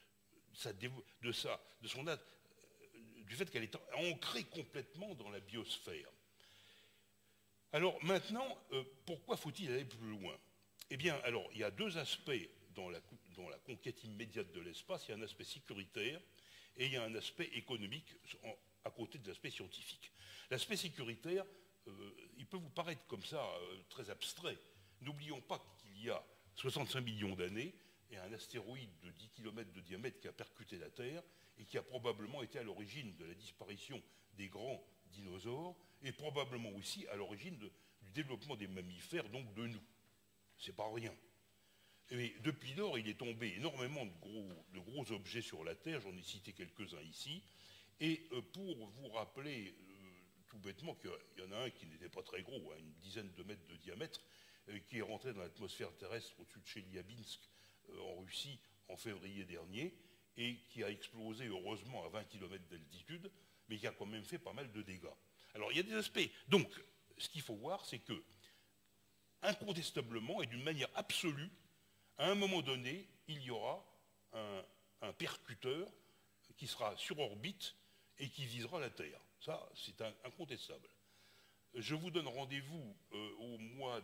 fait qu'elle est ancrée complètement dans la biosphère. Alors maintenant, pourquoi faut-il aller plus loin? Eh bien, alors, il y a deux aspects dans la conquête immédiate de l'espace. Il y a un aspect sécuritaire et il y a un aspect économique à côté de l'aspect scientifique. L'aspect sécuritaire, il peut vous paraître comme ça très abstrait. N'oublions pas qu'il y a 65 millions d'années, et un astéroïde de 10 km de diamètre qui a percuté la Terre et qui a probablement été à l'origine de la disparition des grands dinosaures et probablement aussi à l'origine du développement des mammifères, donc de nous. C'est pas rien. Et depuis lors, il est tombé énormément de gros objets sur la Terre, j'en ai cité quelques-uns ici, et pour vous rappeler tout bêtement qu'il y en a un qui n'était pas très gros, à une dizaine de mètres de diamètre, qui est rentré dans l'atmosphère terrestre au-dessus de Chelyabinsk en Russie en février dernier, et qui a explosé heureusement à 20 km d'altitude, mais qui a quand même fait pas mal de dégâts. Alors il y a des aspects. Donc, ce qu'il faut voir, c'est que, incontestablement et d'une manière absolue, à un moment donné, il y aura un percuteur qui sera sur orbite et qui visera la Terre. Ça, c'est incontestable. Je vous donne rendez-vous au mois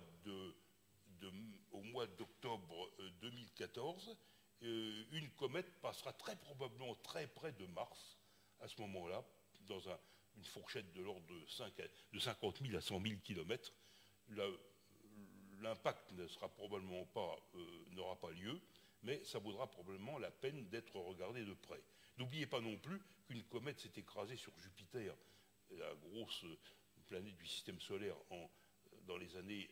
d'octobre 2014. Une comète passera très probablement très près de Mars à ce moment-là, dans une fourchette de l'ordre de 50 000 à 100 000 km. L'impact n'aura pas lieu, mais ça vaudra probablement la peine d'être regardé de près. N'oubliez pas non plus qu'une comète s'est écrasée sur Jupiter, la grosse planète du système solaire, dans les années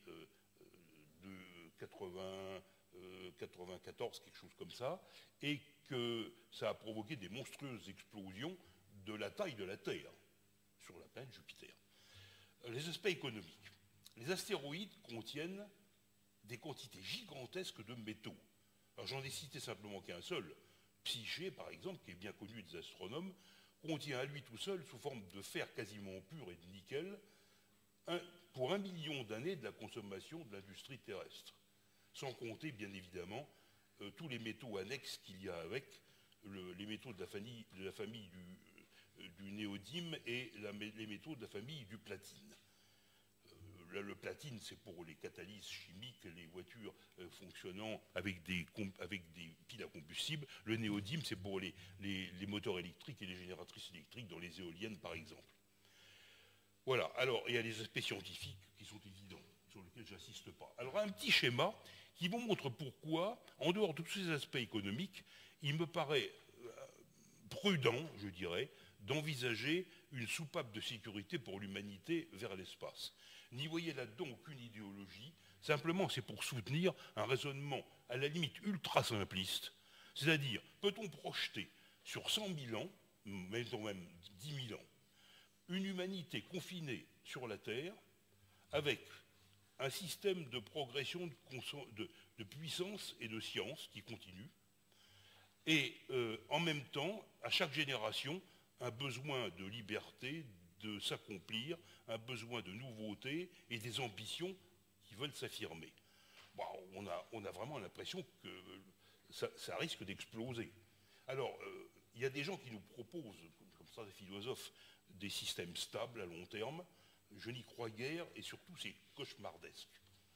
94, quelque chose comme ça, et que ça a provoqué des monstrueuses explosions de la taille de la Terre sur la planète Jupiter. Les aspects économiques. Les astéroïdes contiennent des quantités gigantesques de métaux. Alors j'en ai cité simplement qu'un seul. Psyché, par exemple, qui est bien connu des astronomes, contient à lui tout seul, sous forme de fer quasiment pur et de nickel, pour 1 million d'années de la consommation de l'industrie terrestre. Sans compter, bien évidemment, tous les métaux annexes qu'il y a avec, les métaux de la famille du néodyme et les métaux de la famille du platine. Le platine, c'est pour les catalyses chimiques, les voitures fonctionnant avec des piles à combustible. Le néodyme, c'est pour les moteurs électriques et les génératrices électriques dans les éoliennes, par exemple. Voilà. Alors, il y a les aspects scientifiques qui sont évidents, sur lesquels je n'insiste pas. Alors, un petit schéma qui vous montre pourquoi, en dehors de tous ces aspects économiques, il me paraît prudent, je dirais, d'envisager une soupape de sécurité pour l'humanité vers l'espace. N'y voyez là-dedans aucune idéologie, simplement c'est pour soutenir un raisonnement à la limite ultra simpliste, c'est-à-dire peut-on projeter sur 100 000 ans, mettons même 10 000 ans, une humanité confinée sur la Terre avec un système de progression de puissance et de science qui continue, et en même temps, à chaque génération, un besoin de liberté, de s'accomplir, un besoin de nouveauté et des ambitions qui veulent s'affirmer. Bon, on a vraiment l'impression que ça risque d'exploser. Alors, il y a des gens qui nous proposent, comme ça des philosophes, des systèmes stables à long terme. Je n'y crois guère et surtout c'est cauchemardesque.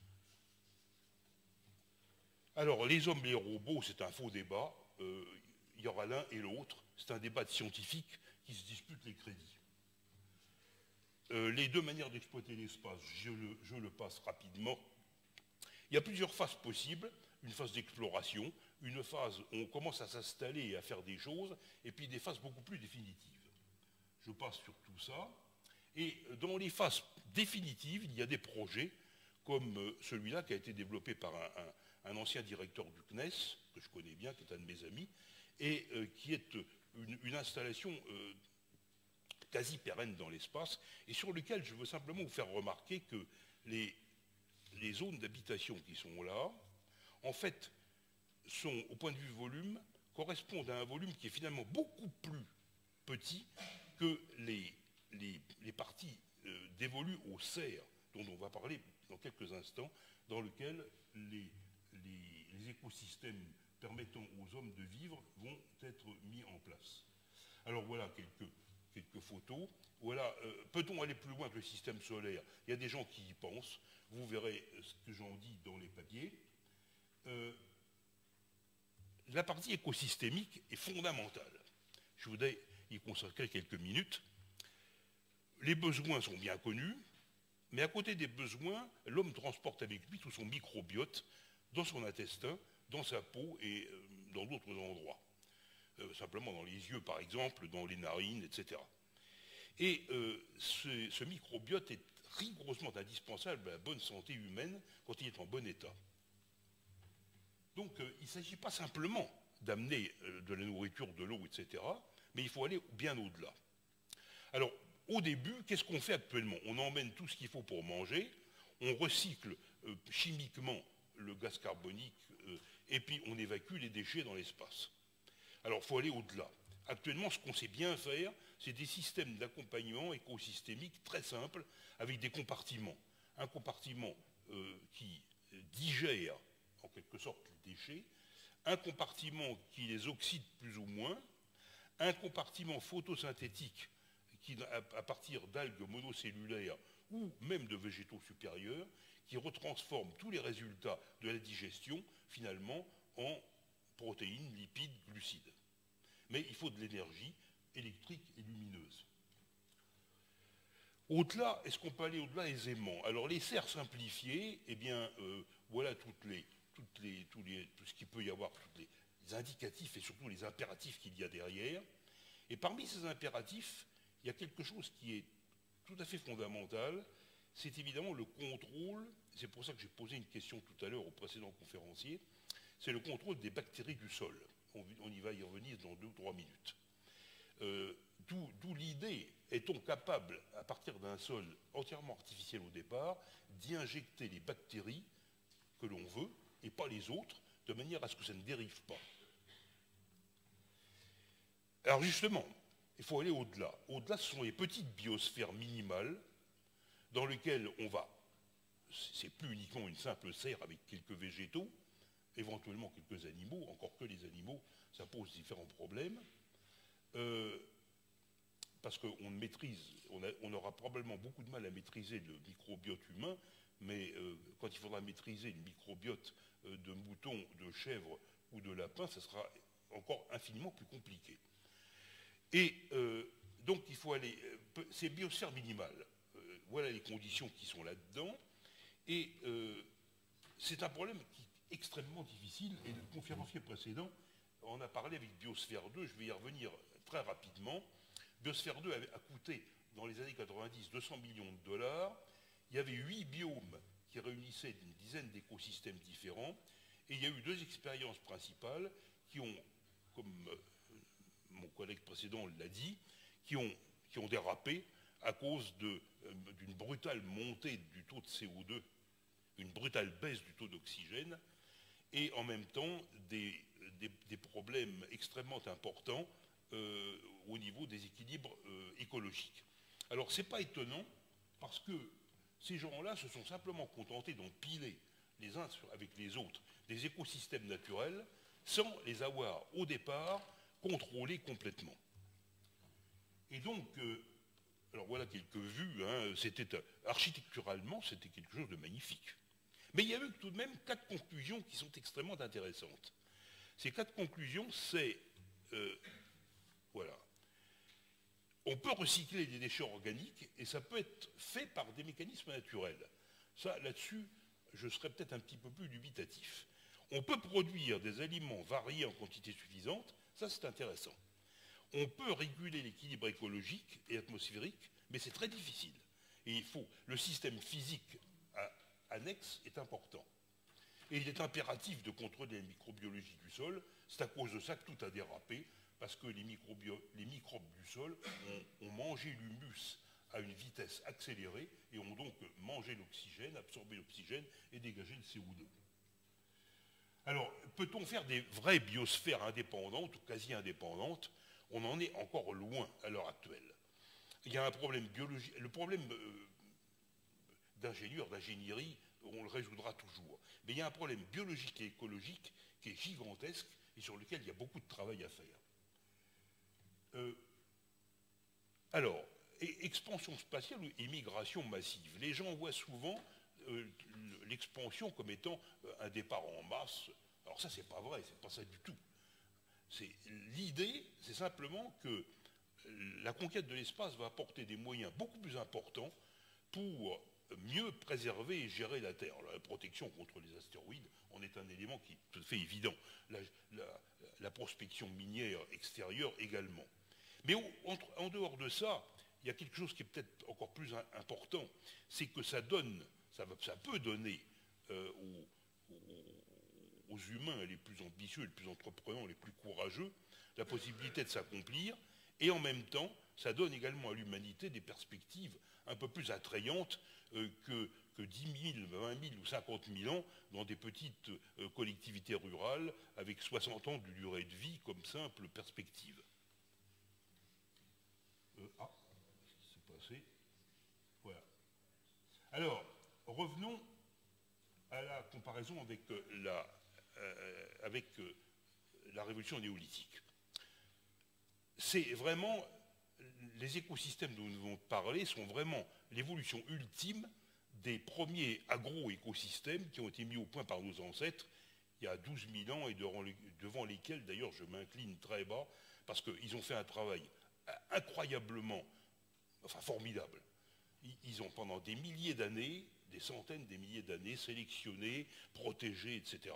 Alors, les hommes et les robots, c'est un faux débat. Il y aura l'un et l'autre. C'est un débat de scientifiques qui se disputent les crédits. Les deux manières d'exploiter l'espace, je le passe rapidement. Il y a plusieurs phases possibles. Une phase d'exploration, une phase où on commence à s'installer et à faire des choses, et puis des phases beaucoup plus définitives. Je passe sur tout ça. Et dans les phases définitives, il y a des projets, comme celui-là qui a été développé par un ancien directeur du CNES, que je connais bien, qui est un de mes amis, et qui est une installation quasi pérenne dans l'espace, et sur lequel je veux simplement vous faire remarquer que les zones d'habitation qui sont là, en fait, sont, au point de vue volume, correspondent à un volume qui est finalement beaucoup plus petit que les parties dévolues aux serres, dont on va parler dans quelques instants, dans lequel les écosystèmes permettant aux hommes de vivre vont être mis en place. Alors voilà quelques photos. Voilà, peut-on aller plus loin que le système solaire? Il y a des gens qui y pensent. Vous verrez ce que j'en dis dans les papiers. La partie écosystémique est fondamentale. Je voudrais y consacrer quelques minutes. Les besoins sont bien connus, mais à côté des besoins, l'homme transporte avec lui tout son microbiote dans son intestin, dans sa peau et dans d'autres endroits. Simplement dans les yeux, par exemple, dans les narines, etc. Et ce microbiote est rigoureusement indispensable à la bonne santé humaine quand il est en bon état. Donc il ne s'agit pas simplement d'amener de la nourriture, de l'eau, etc., mais il faut aller bien au-delà. Alors, au début, qu'est-ce qu'on fait actuellement? On emmène tout ce qu'il faut pour manger, on recycle chimiquement le gaz carbonique, et puis on évacue les déchets dans l'espace. Alors, il faut aller au-delà. Actuellement, ce qu'on sait bien faire, c'est des systèmes d'accompagnement écosystémique très simples, avec des compartiments. Un compartiment qui digère en quelque sorte les déchets, un compartiment qui les oxyde plus ou moins, un compartiment photosynthétique qui, à partir d'algues monocellulaires ou même de végétaux supérieurs, qui retransforme tous les résultats de la digestion finalement en protéines, lipides, glucides. Mais il faut de l'énergie électrique et lumineuse. Au-delà, est-ce qu'on peut aller au-delà aisément? Alors les serres simplifiées, eh bien voilà tout ce qu'il peut y avoir, tous les indicatifs et surtout les impératifs qu'il y a derrière. Et parmi ces impératifs, il y a quelque chose qui est tout à fait fondamental, c'est évidemment le contrôle, c'est pour ça que j'ai posé une question tout à l'heure au précédent conférencier, c'est le contrôle des bactéries du sol. On y va y revenir dans 2 ou 3 minutes. D'où l'idée, est-on capable, à partir d'un sol entièrement artificiel au départ, d'y injecter les bactéries que l'on veut, et pas les autres, de manière à ce que ça ne dérive pas. Alors justement, il faut aller au-delà. Au-delà, ce sont les petites biosphères minimales dans lesquelles on va, c'est plus uniquement une simple serre avec quelques végétaux, éventuellement quelques animaux, encore que les animaux, ça pose différents problèmes, parce qu'on maîtrise, on aura probablement beaucoup de mal à maîtriser le microbiote humain, mais quand il faudra maîtriser le microbiote de moutons, de chèvres ou de lapins, ça sera encore infiniment plus compliqué. Et donc il faut aller, ces biosphères minimales, voilà les conditions qui sont là-dedans, et c'est un problème qui est extrêmement difficile, et le conférencier précédent en a parlé avec Biosphère 2, je vais y revenir très rapidement. Biosphère 2 a coûté, dans les années 90, 200 millions de dollars, il y avait 8 biomes qui réunissaient une dizaine d'écosystèmes différents, et il y a eu 2 expériences principales qui ont, comme mon collègue précédent l'a dit, qui ont dérapé à cause d'une brutale montée du taux de CO2, une brutale baisse du taux d'oxygène, et en même temps des problèmes extrêmement importants au niveau des équilibres écologiques. Alors c'est pas étonnant, parce que ces gens-là se sont simplement contentés d'empiler les uns avec les autres des écosystèmes naturels sans les avoir au départ contrôlés complètement. Et donc, alors voilà quelques vues, hein, architecturalement c'était quelque chose de magnifique. Mais il y a eu tout de même 4 conclusions qui sont extrêmement intéressantes. Ces 4 conclusions, c'est, voilà, on peut recycler des déchets organiques et ça peut être fait par des mécanismes naturels. Ça, là-dessus, je serais peut-être un petit peu plus dubitatif. On peut produire des aliments variés en quantité suffisante, ça c'est intéressant. On peut réguler l'équilibre écologique et atmosphérique, mais c'est très difficile. Et le système physique annexe est important. Et il est impératif de contrôler la microbiologie du sol. C'est à cause de ça que tout a dérapé, parce que les microbes du sol ont mangé l'humus à une vitesse accélérée et ont donc mangé l'oxygène, absorbé l'oxygène et dégagé le CO2. Alors, peut-on faire des vraies biosphères indépendantes ou quasi indépendantes? On en est encore loin à l'heure actuelle. Il y a un problème biologique, le problème d'ingénierie, on le résoudra toujours. Mais il y a un problème biologique et écologique qui est gigantesque et sur lequel il y a beaucoup de travail à faire. Alors, expansion spatiale ou immigration massive. Les gens voient souvent l'expansion comme étant un départ en masse. Alors ça, c'est pas vrai, c'est pas ça du tout. L'idée, c'est simplement que la conquête de l'espace va apporter des moyens beaucoup plus importants pour mieux préserver et gérer la Terre. La protection contre les astéroïdes en est un élément qui est tout à fait évident. La prospection minière extérieure également. Mais en dehors de ça, il y a quelque chose qui est peut-être encore plus important, c'est que ça peut donner aux humains les plus ambitieux, les plus entreprenants, les plus courageux, la possibilité de s'accomplir, et en même temps, ça donne également à l'humanité des perspectives un peu plus attrayantes que 10 000, 20 000 ou 50 000 ans dans des petites collectivités rurales avec 60 ans de durée de vie comme simple perspective. qu'est-ce qui s'est passé? Voilà. Alors, revenons à la comparaison avec la révolution néolithique. C'est vraiment, les écosystèmes dont nous venons de parler sont vraiment l'évolution ultime des premiers agro-écosystèmes qui ont été mis au point par nos ancêtres il y a 12 000 ans et devant lesquels, d'ailleurs, je m'incline très bas, parce qu'ils ont fait un travail incroyablement, enfin formidable. Ils ont, pendant des milliers d'années, des centaines, des milliers d'années, sélectionné, protégé, etc.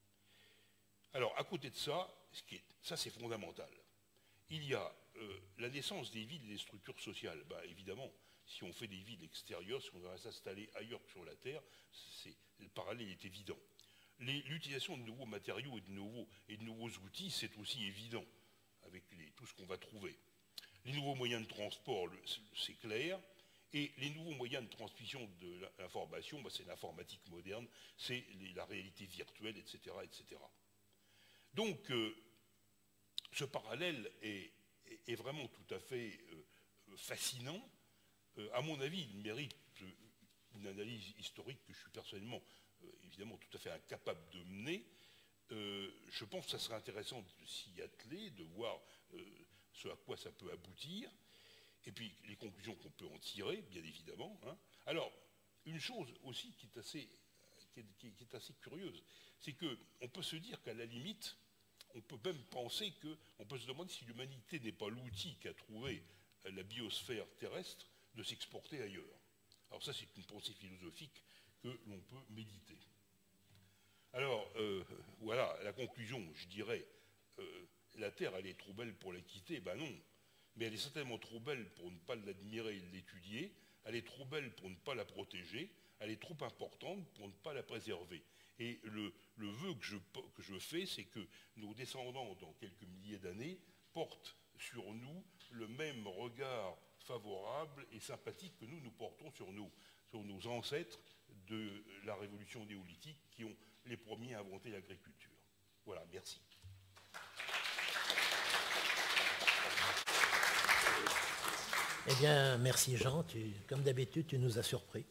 Alors, à côté de ça, ça c'est fondamental. Il y a la naissance des villes et des structures sociales. Ben, évidemment, si on fait des villes extérieures, si on va s'installer ailleurs que sur la Terre, le parallèle est évident. L'utilisation de nouveaux matériaux et de nouveaux outils, c'est aussi évident, avec tout ce qu'on va trouver. Les nouveaux moyens de transport, c'est clair, et les nouveaux moyens de transmission de l'information, ben, c'est l'informatique moderne, c'est la réalité virtuelle, etc. etc. Donc, ce parallèle est vraiment tout à fait fascinant. À mon avis, il mérite une analyse historique que je suis personnellement, évidemment, tout à fait incapable de mener. Je pense que ça serait intéressant de s'y atteler, de voir ce à quoi ça peut aboutir, et puis les conclusions qu'on peut en tirer, bien évidemment. Hein. Alors, une chose aussi qui est assez curieuse, c'est qu'on peut se dire qu'à la limite, on peut même penser qu'on peut se demander si l'humanité n'est pas l'outil qu'a trouvé la biosphère terrestre de s'exporter ailleurs. Alors ça, c'est une pensée philosophique que l'on peut méditer. Alors, voilà, la conclusion, je dirais, la Terre, elle est trop belle pour la quitter, ben non. Mais elle est certainement trop belle pour ne pas l'admirer et l'étudier, elle est trop belle pour ne pas la protéger, elle est trop importante pour ne pas la préserver. Et le vœu que je fais, c'est que nos descendants, dans quelques milliers d'années, portent sur nous le même regard favorable et sympathique que nous portons sur nos ancêtres de la révolution néolithique qui ont les premiers à inventer l'agriculture. Voilà, merci.
Eh bien, merci Jean. Comme d'habitude, tu nous as surpris.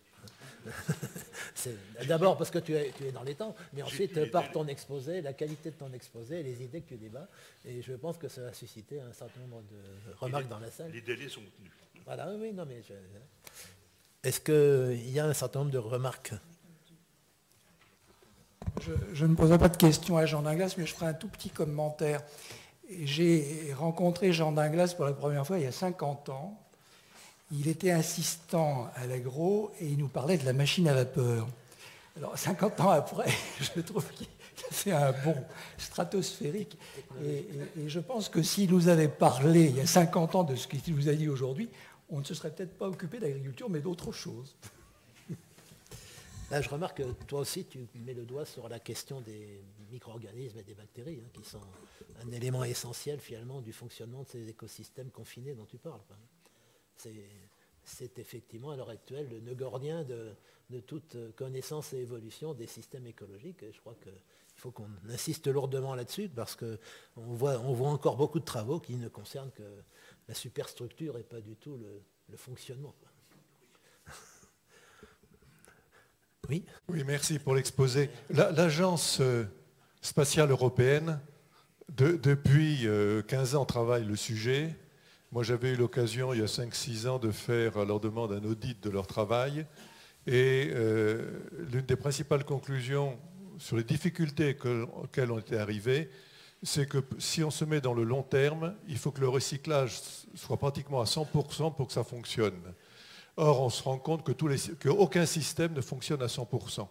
D'abord parce que tu es dans les temps, mais ensuite par ton exposé, la qualité de ton exposé, les idées que tu débats, et je pense que ça va susciter un certain nombre de remarques dans la salle.
Les délais sont tenus.
Voilà, oui, non mais... Est-ce qu'il y a un certain nombre de remarques?
Je ne poserai pas de questions à Jean Dinglas, mais je ferai un tout petit commentaire. J'ai rencontré Jean Dinglas pour la première fois il y a 50 ans. Il était assistant à l'agro et il nous parlait de la machine à vapeur. Alors 50 ans après, je trouve qu'il a fait un bond stratosphérique. Et je pense que s'il nous avait parlé il y a 50 ans de ce qu'il nous a dit aujourd'hui, on ne se serait peut-être pas occupé d'agriculture, mais d'autre chose.
Là, je remarque que toi aussi, tu mets le doigt sur la question des micro-organismes et des bactéries, hein, qui sont un élément essentiel finalement du fonctionnement de ces écosystèmes confinés dont tu parles. C'est effectivement à l'heure actuelle le nœud gordien de toute connaissance et évolution des systèmes écologiques. Et je crois qu'il faut qu'on insiste lourdement là-dessus parce qu'on voit encore beaucoup de travaux qui ne concernent que la superstructure et pas du tout le fonctionnement. Oui.
Oui, merci pour l'exposé. L'Agence spatiale européenne, depuis 15 ans, travaille le sujet. Moi, j'avais eu l'occasion, il y a 5-6 ans, de faire à leur demande un audit de leur travail. Et l'une des principales conclusions sur les difficultés auxquelles on était arrivés, c'est que si on se met dans le long terme, il faut que le recyclage soit pratiquement à 100% pour que ça fonctionne. Or, on se rend compte qu'aucun système ne fonctionne à 100%.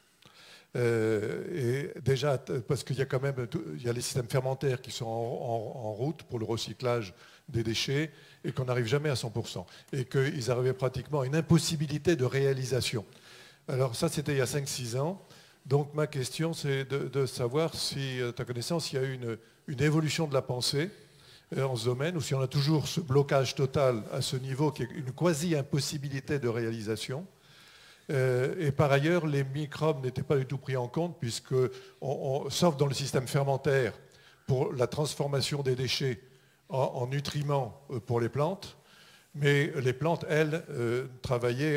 Et déjà, parce qu'il y a quand même les systèmes fermentaires qui sont en route pour le recyclage des déchets et qu'on n'arrive jamais à 100%. Et qu'ils arrivaient pratiquement à une impossibilité de réalisation. Alors ça, c'était il y a 5-6 ans. Donc ma question, c'est de savoir si, à ta connaissance, il y a eu une évolution de la pensée en ce domaine, ou si on a toujours ce blocage total à ce niveau qui est une quasi-impossibilité de réalisation. Et par ailleurs, les microbes n'étaient pas du tout pris en compte, puisque, sauf dans le système fermentaire, pour la transformation des déchets en nutriments pour les plantes, Mais les plantes, elles, travaillaient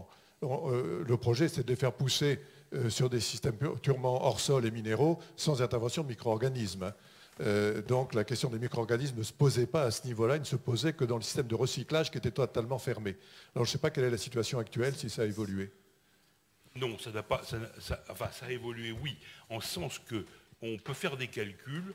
le projet, c'est de les faire pousser sur des systèmes purement hors sol et minéraux, sans intervention de micro-organismes. Donc la question des micro-organismes ne se posait pas à ce niveau-là, il ne se posait que dans le système de recyclage qui était totalement fermé. Alors je ne sais pas quelle est la situation actuelle, si ça a évolué.
Non, ça n'a pas. Enfin, ça a évolué, oui, en ce sens qu'on peut faire des calculs.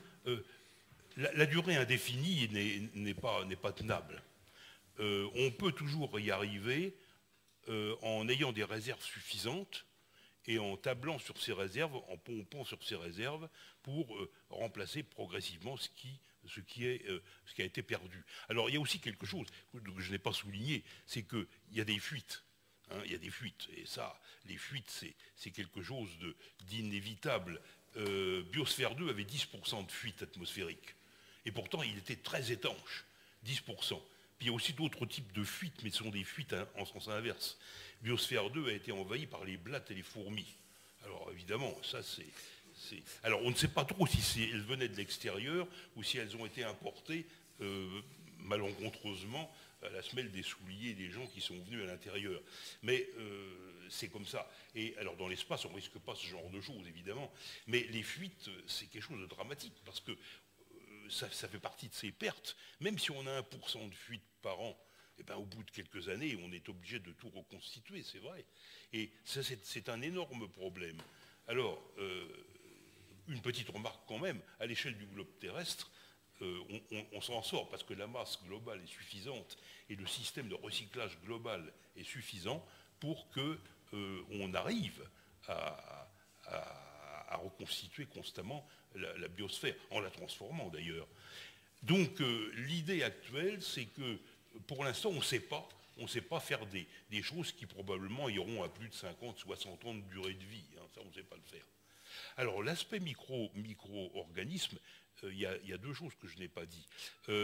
La durée indéfinie n'est pas tenable. On peut toujours y arriver en ayant des réserves suffisantes et en tablant sur ces réserves, en pompant sur ces réserves pour remplacer progressivement ce qui a été perdu. Alors il y a aussi quelque chose que je n'ai pas souligné, c'est qu'il y a des fuites. Hein, il y a des fuites, et ça, les fuites, c'est quelque chose d'inévitable. Biosphère 2 avait 10% de fuites atmosphériques, et pourtant il était très étanche, 10%. Puis il y a aussi d'autres types de fuites, mais ce sont des fuites en sens inverse. Biosphère 2 a été envahie par les blattes et les fourmis. Alors évidemment, ça c'est... Alors on ne sait pas trop si elles venaient de l'extérieur ou si elles ont été importées malencontreusement à la semelle des souliers des gens qui sont venus à l'intérieur. Mais c'est comme ça. Et alors dans l'espace, on ne risque pas ce genre de choses, évidemment. Mais les fuites, c'est quelque chose de dramatique, parce que ça fait partie de ces pertes. Même si on a 1% de fuite par an, eh ben, au bout de quelques années, on est obligé de tout reconstituer, c'est vrai. Et ça, c'est un énorme problème. Alors, une petite remarque quand même, à l'échelle du globe terrestre, on s'en sort parce que la masse globale est suffisante et le système de recyclage global est suffisant pour qu'on arrive à reconstituer constamment la biosphère, en la transformant d'ailleurs. Donc l'idée actuelle, c'est que pour l'instant, on ne sait pas faire des choses qui probablement iront à plus de 50, 60 ans de durée de vie. Hein, ça, on ne sait pas le faire. Alors l'aspect micro-organisme, il y a deux choses que je n'ai pas dit.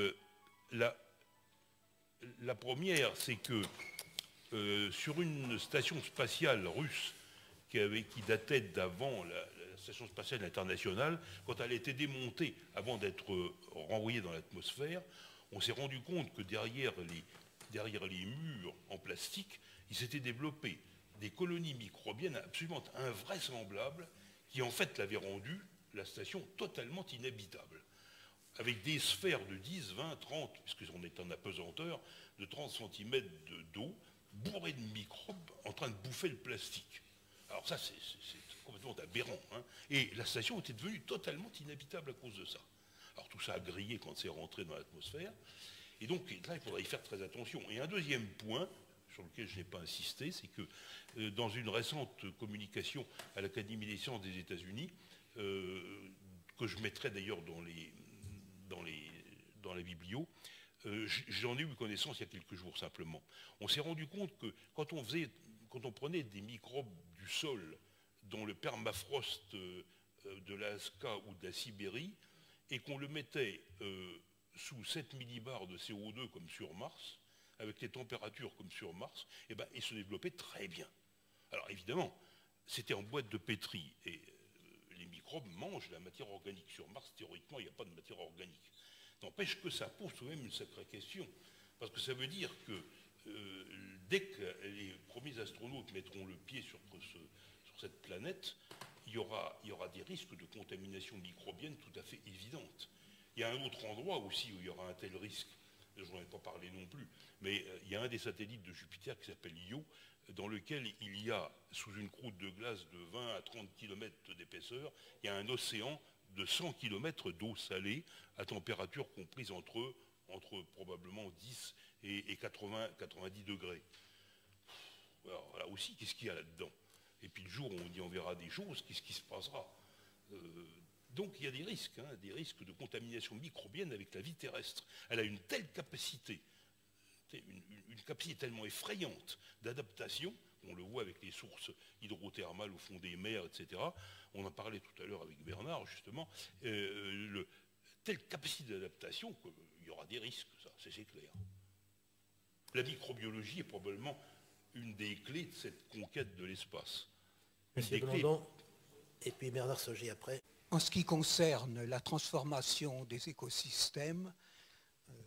La première, c'est que sur une station spatiale russe qui datait d'avant la Station spatiale internationale, quand elle a été démontée avant d'être renvoyée dans l'atmosphère, on s'est rendu compte que derrière les murs en plastique, il s'était développé des colonies microbiennes absolument invraisemblables qui en fait l'avaient rendu la station totalement inhabitable, avec des sphères de 10, 20, 30, puisqu'on est en apesanteur, de 30 cm d'eau, bourrées de microbes en train de bouffer le plastique. Alors ça, c'est complètement aberrant. Hein. Et la station était devenue totalement inhabitable à cause de ça. Alors tout ça a grillé quand c'est rentré dans l'atmosphère. Et donc là, il faudra y faire très attention. Et un deuxième point, sur lequel je n'ai pas insisté, c'est que dans une récente communication à l'Académie des sciences des États-Unis, que je mettrai d'ailleurs dans la biblio, j'en ai eu connaissance il y a quelques jours simplement. On s'est rendu compte que quand on prenait des microbes du sol dans le permafrost de l'Alaska ou de la Sibérie et qu'on le mettait sous 7 millibars de CO2 comme sur Mars, avec des températures comme sur Mars, eh ben, il se développait très bien. Alors évidemment, c'était en boîte de pétri et les microbes mangent la matière organique. Sur Mars, théoriquement, il n'y a pas de matière organique. N'empêche que ça pose tout de même une sacrée question, parce que ça veut dire que dès que les premiers astronautes mettront le pied sur cette planète, il y aura des risques de contamination microbienne tout à fait évidentes. Il y a un autre endroit aussi où il y aura un tel risque, je n'en ai pas parlé non plus, mais il y a un des satellites de Jupiter qui s'appelle Io, dans lequel il y a, sous une croûte de glace de 20 à 30 km d'épaisseur, il y a un océan de 100 km d'eau salée à température comprise entre probablement 10 et 90 degrés. Alors là aussi, qu'est-ce qu'il y a là-dedans? Et puis le jour où on dit on verra des choses, qu'est-ce qui se passera? Donc il y a des risques de contamination microbienne avec la vie terrestre. Elle a une telle capacité, une capacité tellement effrayante d'adaptation, on le voit avec les sources hydrothermales au fond des mers, etc. On en parlait tout à l'heure avec Bernard, justement. Telle capacité d'adaptation qu'il y aura des risques, ça, c'est clair. La microbiologie est probablement une des clés de cette conquête de l'espace.
Monsieur Blandon, et puis Bernard Saugey après.
En ce qui concerne la transformation des écosystèmes,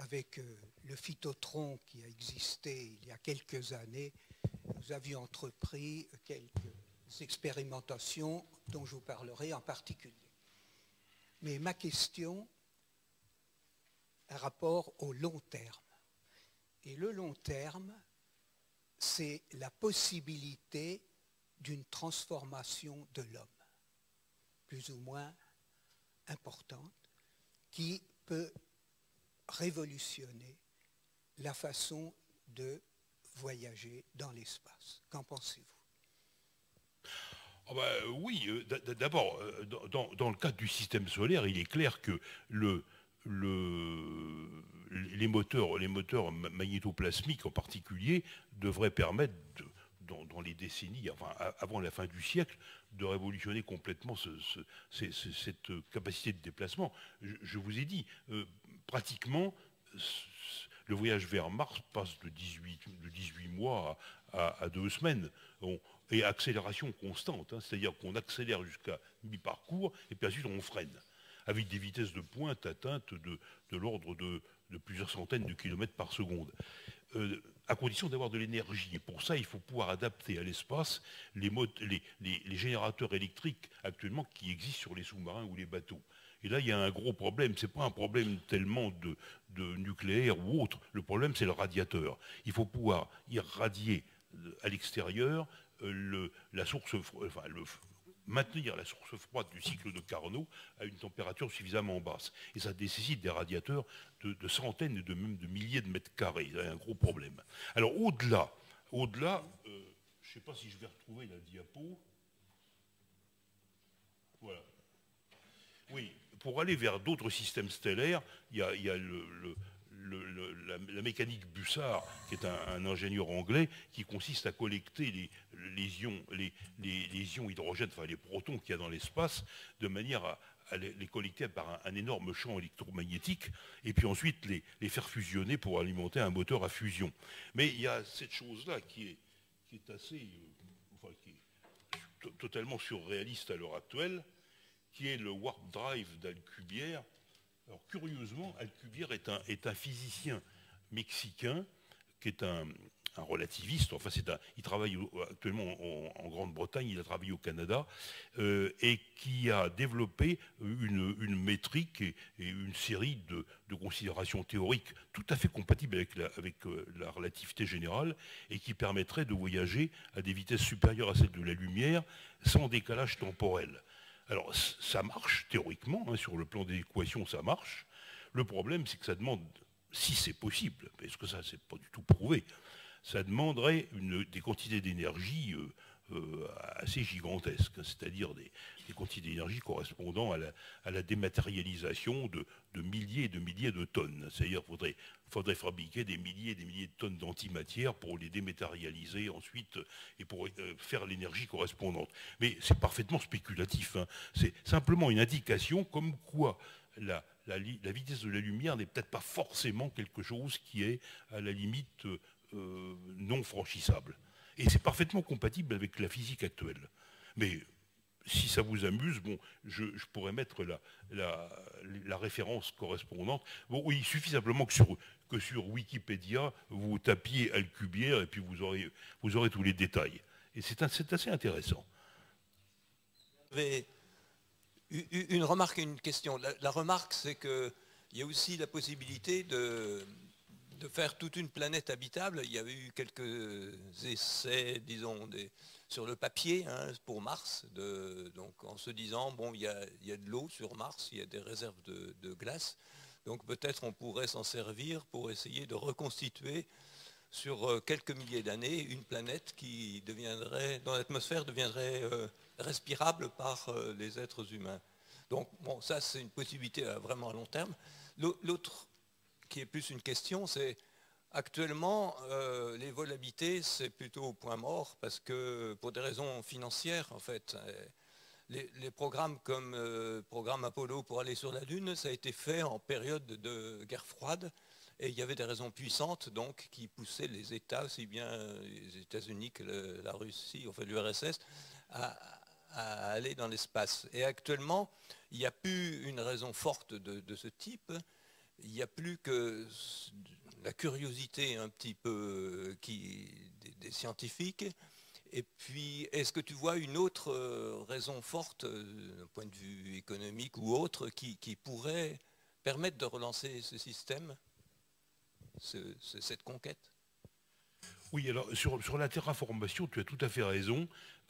avec le phytotron qui a existé il y a quelques années, nous avions entrepris quelques expérimentations dont je vous parlerai en particulier. Mais ma question a rapport au long terme. Et le long terme, c'est la possibilité d'une transformation de l'homme, plus ou moins importante, qui peut révolutionner la façon de voyager dans l'espace. Qu'en pensez-vous?
Oh bah, oui, d'abord, dans le cadre du système solaire, il est clair que les moteurs magnétoplasmiques en particulier devraient permettre, dans les décennies, enfin, avant la fin du siècle, de révolutionner complètement cette capacité de déplacement. Je vous ai dit, pratiquement, le voyage vers Mars passe de 18 mois à 2 semaines. Et accélération constante, hein, c'est-à-dire qu'on accélère jusqu'à mi-parcours et puis ensuite on freine, avec des vitesses de pointe atteintes de l'ordre de plusieurs centaines de kilomètres par seconde, à condition d'avoir de l'énergie. Et pour ça, il faut pouvoir adapter à l'espace les générateurs électriques actuellement qui existent sur les sous-marins ou les bateaux. Et là, il y a un gros problème. Ce n'est pas un problème tellement de nucléaire ou autre. Le problème, c'est le radiateur. Il faut pouvoir irradier à l'extérieur maintenir la source froide du cycle de Carnot à une température suffisamment basse. Et ça nécessite des radiateurs de centaines et même de milliers de mètres carrés. C'est un gros problème. Alors au-delà, je ne sais pas si je vais retrouver la diapo. Voilà. Oui, pour aller vers d'autres systèmes stellaires, il y a la mécanique Bussard, qui est un ingénieur anglais, qui consiste à collecter les ions hydrogène, enfin les protons qu'il y a dans l'espace, de manière à les collecter par un énorme champ électromagnétique, et puis ensuite les faire fusionner pour alimenter un moteur à fusion. Mais il y a cette chose-là qui est assez, qui est totalement surréaliste à l'heure actuelle, qui est le warp drive d'Alcubierre. Alors curieusement, Alcubierre est un physicien mexicain qui est un relativiste. Enfin, il travaille actuellement en Grande-Bretagne, il a travaillé au Canada, et qui a développé une métrique et une série de considérations théoriques tout à fait compatibles avec la relativité générale et qui permettraient de voyager à des vitesses supérieures à celles de la lumière sans décalage temporel. Alors, ça marche théoriquement, hein, sur le plan des équations, ça marche. Le problème, c'est que ça demande, si c'est possible, parce que ça, c'est pas du tout prouvé, ça demanderait des quantités d'énergie assez gigantesques, c'est-à-dire des quantités d'énergie correspondant à la dématérialisation de milliers et de milliers de tonnes. C'est-à-dire qu'il faudrait fabriquer des milliers et des milliers de tonnes d'antimatière pour les dématérialiser ensuite et pour faire l'énergie correspondante. Mais c'est parfaitement spéculatif, hein. C'est simplement une indication comme quoi la vitesse de la lumière n'est peut-être pas forcément quelque chose qui est à la limite non franchissable. Et c'est parfaitement compatible avec la physique actuelle. Mais si ça vous amuse, bon, je pourrais mettre la référence correspondante. Bon, oui, il suffit simplement que sur Wikipédia, vous tapiez Alcubierre et puis vous aurez tous les détails. Et c'est assez intéressant.
J'avais une remarque et une question. La remarque, c'est qu'il y a aussi la possibilité de faire toute une planète habitable. Il y avait eu quelques essais, disons, sur le papier, hein, pour Mars, donc en se disant, bon, il y a de l'eau sur Mars, il y a des réserves de glace, donc peut-être on pourrait s'en servir pour essayer de reconstituer sur quelques milliers d'années une planète dont l'atmosphère deviendrait respirable par les êtres humains. Donc, bon, ça c'est une possibilité vraiment à long terme. L'autre, qui est plus une question, c'est actuellement les vols habités, c'est plutôt au point mort parce que pour des raisons financières, en fait, les programmes comme programme Apollo pour aller sur la Lune, ça a été fait en période de guerre froide et il y avait des raisons puissantes donc qui poussaient les États, aussi bien les États-Unis que la Russie, enfin l'URSS, à aller dans l'espace. Et actuellement, il n'y a plus une raison forte de ce type. il n'y a plus que la curiosité un petit peu des scientifiques. Et puis, est-ce que tu vois une autre raison forte, d'un point de vue économique ou autre, qui pourrait permettre de relancer ce système, cette conquête?
Oui, alors sur la terraformation, tu as tout à fait raison.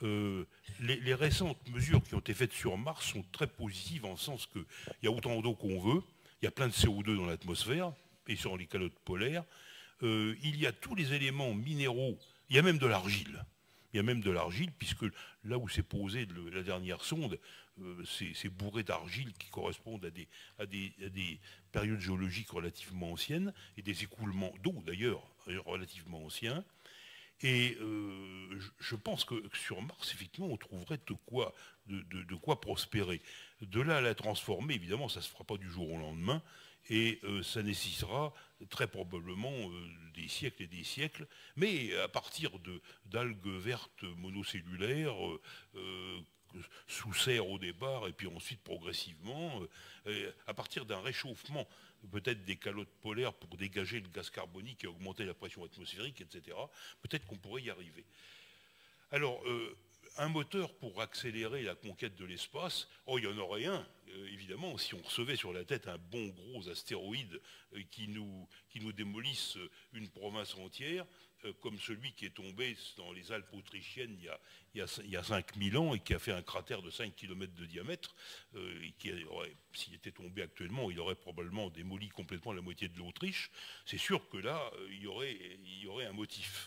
Les récentes mesures qui ont été faites sur Mars sont très positives en le sens qu'il y a autant d'eau qu'on veut, il y a plein de CO2 dans l'atmosphère et sur les calottes polaires. Il y a tous les éléments minéraux, il y a même de l'argile. Il y a même de l'argile, puisque là où s'est posée la dernière sonde, c'est bourré d'argile qui correspondent à des périodes géologiques relativement anciennes, et des écoulements d'eau d'ailleurs relativement anciens. Et je pense que sur Mars, effectivement, on trouverait de quoi prospérer. De là à la transformer, évidemment, ça ne se fera pas du jour au lendemain, et ça nécessitera très probablement des siècles et des siècles, mais à partir d'algues vertes monocellulaires, sous serre au départ, et puis ensuite progressivement, à partir d'un réchauffement peut-être des calottes polaires pour dégager le gaz carbonique et augmenter la pression atmosphérique, etc., peut-être qu'on pourrait y arriver. Alors, un moteur pour accélérer la conquête de l'espace, il y en aurait un, évidemment, si on recevait sur la tête un bon gros astéroïde qui nous démolisse une province entière, comme celui qui est tombé dans les Alpes autrichiennes il y a 5000 ans et qui a fait un cratère de 5 km de diamètre, et qui s'il était tombé actuellement, il aurait probablement démoli complètement la moitié de l'Autriche. C'est sûr que là, il y aurait un motif.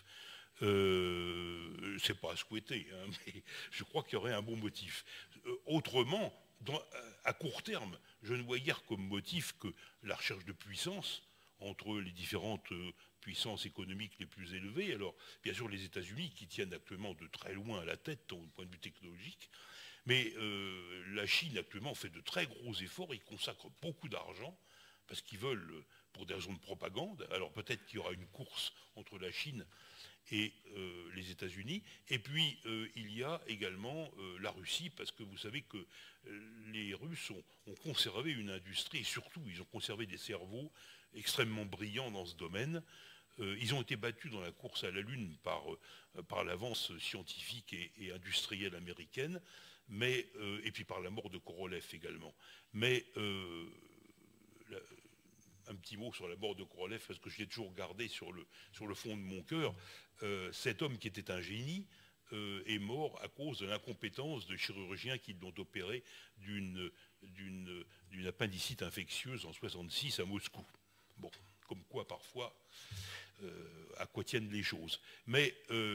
C'est pas à souhaiter, hein, mais je crois qu'il y aurait un bon motif. Autrement, à court terme, je ne vois guère comme motif que la recherche de puissance entre les différentes puissances économiques les plus élevées. Alors, bien sûr, les États-Unis qui tiennent actuellement de très loin à la tête au point de vue technologique, mais la Chine actuellement fait de très gros efforts, ils consacrent beaucoup d'argent parce qu'ils veulent, pour des raisons de propagande, alors peut-être qu'il y aura une course entre la Chine et les États-Unis. Et puis, il y a également la Russie, parce que vous savez que les Russes ont conservé une industrie, et surtout, ils ont conservé des cerveaux extrêmement brillants dans ce domaine. Ils ont été battus dans la course à la Lune par l'avance scientifique et industrielle américaine, et puis par la mort de Korolev également. Mais un petit mot sur la mort de Korolev, parce que je l'ai toujours gardé sur le fond de mon cœur. Cet homme qui était un génie est mort à cause de l'incompétence de chirurgiens qui l'ont opéré d'une appendicite infectieuse en 1966 à Moscou. Bon, comme quoi parfois, à quoi tiennent les choses. Mais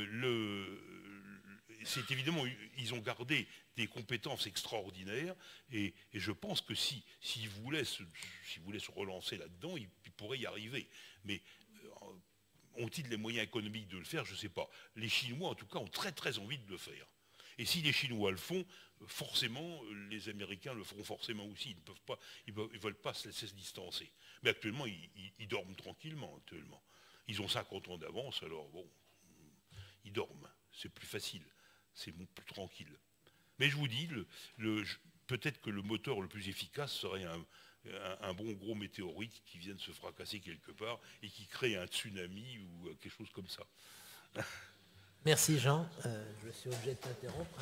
c'est évidemment, ils ont gardé des compétences extraordinaires, et je pense que s'ils voulaient se relancer là-dedans, ils pourraient y arriver. Mais ont-ils les moyens économiques de le faire? Je ne sais pas. Les Chinois, en tout cas, ont très très envie de le faire. Et si les Chinois le font, forcément, les Américains le feront forcément aussi. Ils ne veulent pas se laisser se distancer. Mais actuellement, ils dorment tranquillement, actuellement. Ils ont 50 ans d'avance, alors bon, ils dorment. C'est plus facile, c'est plus tranquille. Mais je vous dis, peut-être que le moteur le plus efficace serait un bon gros météorite qui vient de se fracasser quelque part et qui crée un tsunami ou quelque chose comme ça.
Merci Jean. Je suis obligé de t'interrompre.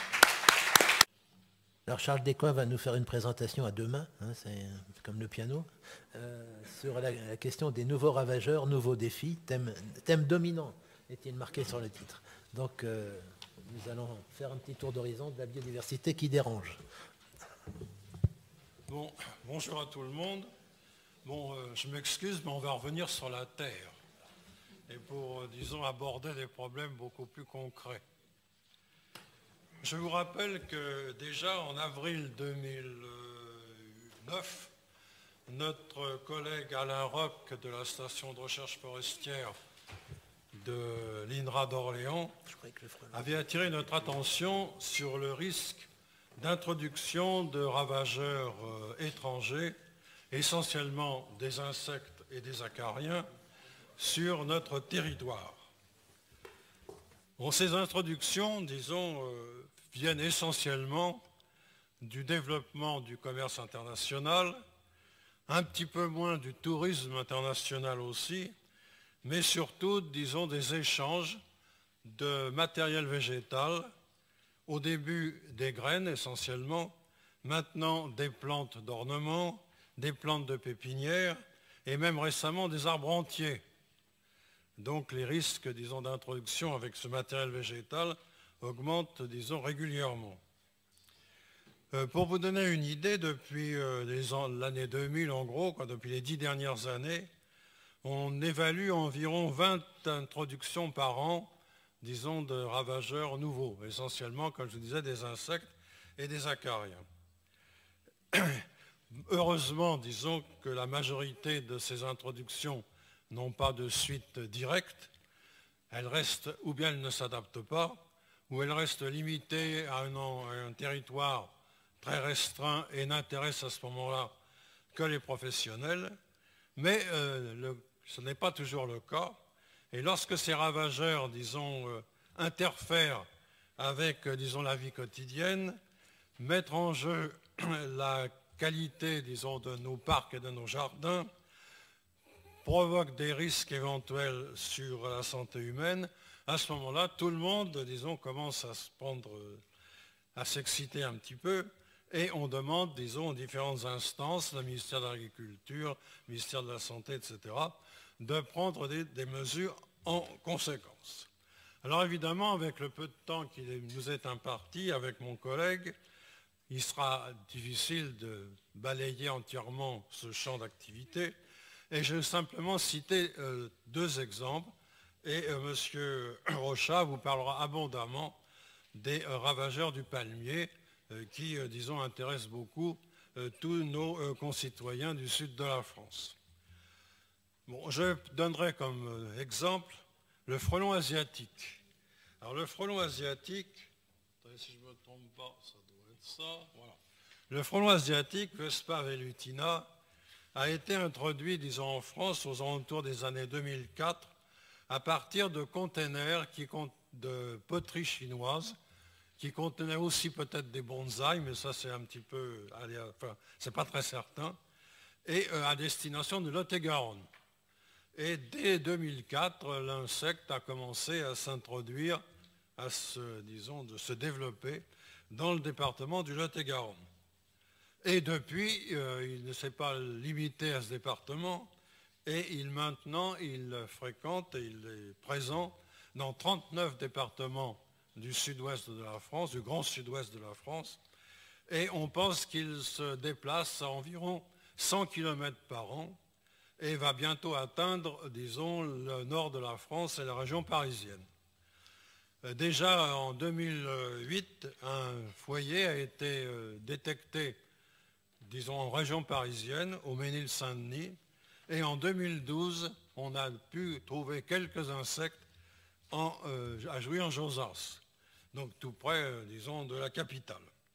Alors Charles Descoings va nous faire une présentation à deux mains, hein, c'est comme le piano, sur la question des nouveaux ravageurs, nouveaux défis, thème dominant est-il marqué sur le titre. Donc nous allons faire un petit tour d'horizon de la biodiversité qui dérange.
Bon, bonjour à tout le monde. Bon, je m'excuse, mais on va revenir sur la Terre. Et pour, disons, aborder des problèmes beaucoup plus concrets. Je vous rappelle que déjà en avril 2009, notre collègue Alain Roch de la station de recherche forestière de l'INRA d'Orléans avait attiré notre attention sur le risque d'introduction de ravageurs étrangers, essentiellement des insectes et des acariens, sur notre territoire. Bon, ces introductions, disons, viennent essentiellement du développement du commerce international, un petit peu moins du tourisme international aussi, mais surtout, disons, des échanges de matériel végétal, au début des graines essentiellement, maintenant des plantes d'ornement, des plantes de pépinière et même récemment des arbres entiers. Donc les risques, disons, d'introduction avec ce matériel végétal augmentent, disons, régulièrement. Pour vous donner une idée, depuis l'année 2000, en gros, depuis les 10 dernières années, on évalue environ 20 introductions par an, disons, de ravageurs nouveaux, essentiellement, comme je vous disais, des insectes et des acariens. Heureusement, disons que la majorité de ces introductions n'ont pas de suite directe. Elles restent, ou bien elles ne s'adaptent pas, ou elles restent limitées à un territoire très restreint et n'intéressent à ce moment-là que les professionnels. Mais ce n'est pas toujours le cas. Et lorsque ces ravageurs, disons, interfèrent avec, disons, la vie quotidienne, mettre en jeu la qualité, disons, de nos parcs et de nos jardins, provoque des risques éventuels sur la santé humaine, à ce moment-là, tout le monde, disons, commence à s'exciter un petit peu, et on demande, disons, aux différentes instances, le ministère de l'Agriculture, le ministère de la Santé, etc., de prendre des mesures en conséquence. Alors évidemment, avec le peu de temps qui nous est imparti, avec mon collègue, il sera difficile de balayer entièrement ce champ d'activité, et je vais simplement citer 2 exemples, et M. Rochat vous parlera abondamment des ravageurs du palmier, qui, disons, intéressent beaucoup tous nos concitoyens du sud de la France. Bon, je donnerai comme exemple le frelon asiatique. Alors le frelon asiatique, si je ne me trompe pas, ça doit être ça, voilà. Le frelon asiatique, Vespa velutina, a été introduit, disons, en France aux alentours des années 2004 à partir de containers de poteries chinoises qui contenaient aussi peut-être des bonsaïs, mais ça c'est un petit peu, enfin, c'est pas très certain, et à destination de Lot-et-Garonne. Et dès 2004, l'insecte a commencé à s'introduire, à se développer dans le département du Lot-et-Garonne. Et depuis, il ne s'est pas limité à ce département, et maintenant il fréquente et il est présent dans 39 départements du sud-ouest de la France, du grand sud-ouest de la France, et on pense qu'il se déplace à environ 100 km par an et va bientôt atteindre, disons, le nord de la France et la région parisienne. Déjà en 2008, un foyer a été détecté, disons, en région parisienne, au Mesnil-Saint-Denis, et en 2012, on a pu trouver quelques insectes à Jouy-en-Josas, donc tout près, disons, de la capitale.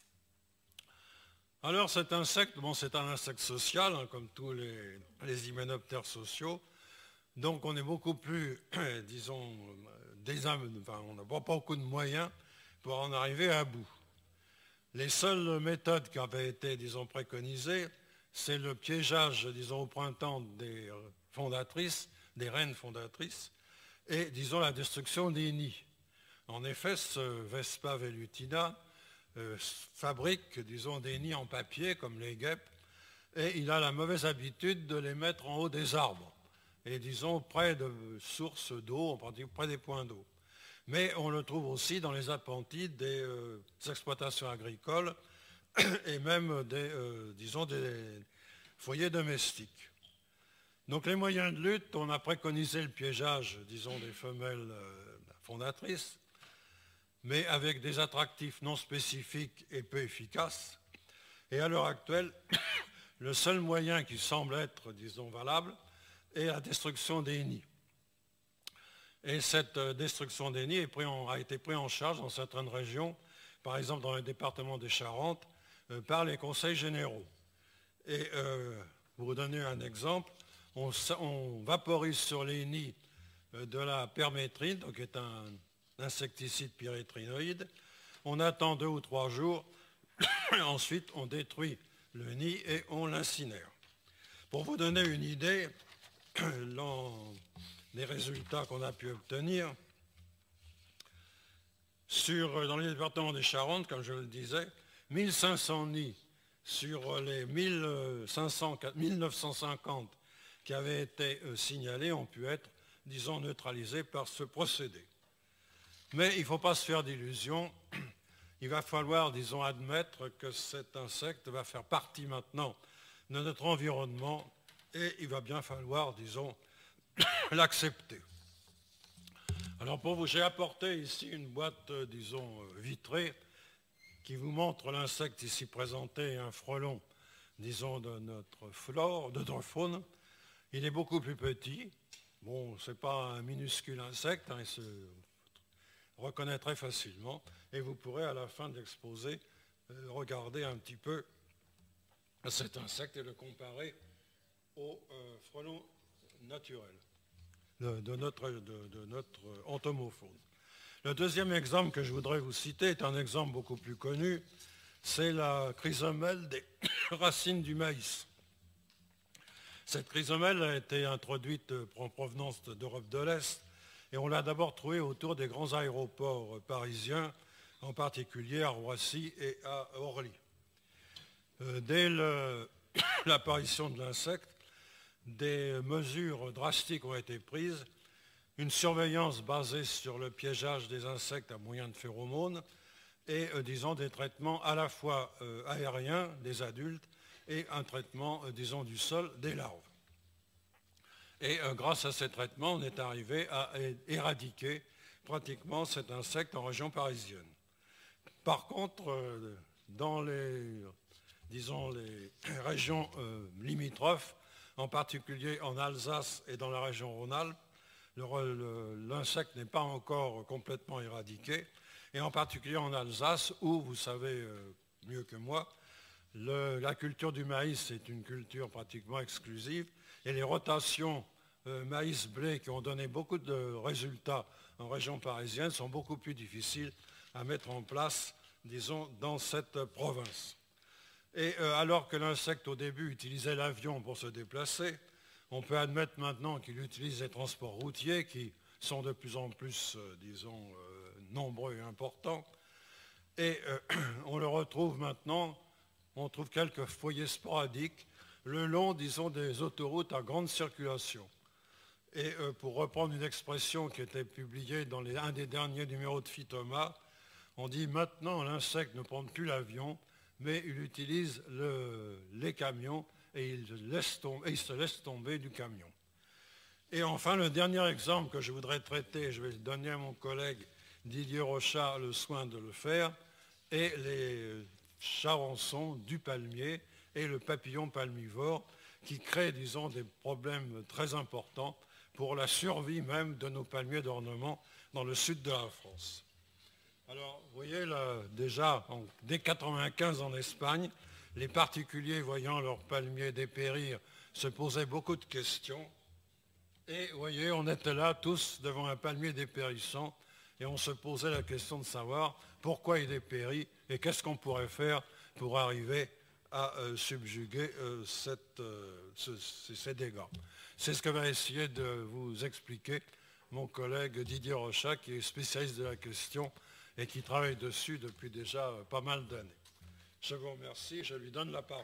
Alors cet insecte, bon, c'est un insecte social, hein, comme tous les hyménoptères sociaux, donc on est beaucoup plus, disons, on n'a pas beaucoup de moyens pour en arriver à bout. Les seules méthodes qui avaient été, disons, préconisées, c'est le piégeage, disons, au printemps des fondatrices, des reines fondatrices, et, disons, la destruction des nids. En effet, ce Vespa velutina fabrique, disons, des nids en papier, comme les guêpes, et il a la mauvaise habitude de les mettre en haut des arbres, et, disons, près de sources d'eau, en particulier près des points d'eau. Mais on le trouve aussi dans les appentis des exploitations agricoles et même disons, des foyers domestiques. Donc les moyens de lutte, on a préconisé le piégeage, disons, des femelles fondatrices, mais avec des attractifs non spécifiques et peu efficaces. Et à l'heure actuelle, le seul moyen qui semble être, disons, valable est la destruction des nids. Et cette destruction des nids a été prise en charge dans certaines régions, par exemple dans le département des Charentes, par les conseils généraux. Et pour vous donner un exemple, on vaporise sur les nids de la permétrine, donc qui est un insecticide pyrétrinoïde. On attend 2 ou 3 jours, et ensuite on détruit le nid et on l'incinère. Pour vous donner une idée des résultats qu'on a pu obtenir, dans les départements des Charentes, comme je le disais, 1500 nids sur les 1950 qui avaient été signalés ont pu être, disons, neutralisés par ce procédé. Mais il ne faut pas se faire d'illusions. Il va falloir, disons, admettre que cet insecte va faire partie maintenant de notre environnement et il va bien falloir, disons, l'accepter. Alors pour vous, j'ai apporté ici une boîte, disons, vitrée qui vous montre l'insecte ici présenté, un frelon, disons, de notre flore, de notre faune. Il est beaucoup plus petit. Bon, ce n'est pas un minuscule insecte, hein, il se reconnaît très facilement. Et vous pourrez, à la fin de l'exposé, regarder un petit peu cet insecte et le comparer au frelon naturel de notre entomofaune. Le deuxième exemple que je voudrais vous citer est un exemple beaucoup plus connu, c'est la chrysomèle des racines du maïs. Cette chrysomèle a été introduite en provenance d'Europe de l'Est et on l'a d'abord trouvée autour des grands aéroports parisiens, en particulier à Roissy et à Orly. Dès l'apparition de l'insecte, des mesures drastiques ont été prises, une surveillance basée sur le piégeage des insectes à moyen de phéromones et, disons, des traitements à la fois aériens des adultes et un traitement, disons, du sol des larves. Et grâce à ces traitements, on est arrivé à éradiquer pratiquement cet insecte en région parisienne. Par contre, dans les régions limitrophes, en particulier en Alsace et dans la région Rhône-Alpes, l'insecte n'est pas encore complètement éradiqué, et en particulier en Alsace, où, vous savez mieux que moi, la culture du maïs est une culture pratiquement exclusive, et les rotations maïs-blé qui ont donné beaucoup de résultats en région parisienne sont beaucoup plus difficiles à mettre en place, disons, dans cette province. Et alors que l'insecte au début utilisait l'avion pour se déplacer, on peut admettre maintenant qu'il utilise les transports routiers qui sont de plus en plus, disons, nombreux et importants. Et on le retrouve maintenant, on trouve quelques foyers sporadiques le long, disons, des autoroutes à grande circulation. Et pour reprendre une expression qui était publiée dans un des derniers numéros de Phytoma, on dit maintenant l'insecte ne prend plus l'avion, mais il utilise les camions et il se laisse tomber du camion. Et enfin, le dernier exemple que je voudrais traiter, je vais donner à mon collègue Didier Rochard le soin de le faire, est les charançons du palmier et le papillon palmivore qui créent, disons, des problèmes très importants pour la survie même de nos palmiers d'ornement dans le sud de la France. Alors, vous voyez, là, déjà, dès 1995 en Espagne, les particuliers voyant leurs palmiers dépérir se posaient beaucoup de questions. Et vous voyez, on était là tous devant un palmier dépérissant et on se posait la question de savoir pourquoi il dépérit et qu'est-ce qu'on pourrait faire pour arriver à subjuguer ces dégâts. C'est ce que va essayer de vous expliquer mon collègue Didier Rochard, qui est spécialiste de la question et qui travaille dessus depuis déjà pas mal d'années. Je vous remercie, je lui donne la parole.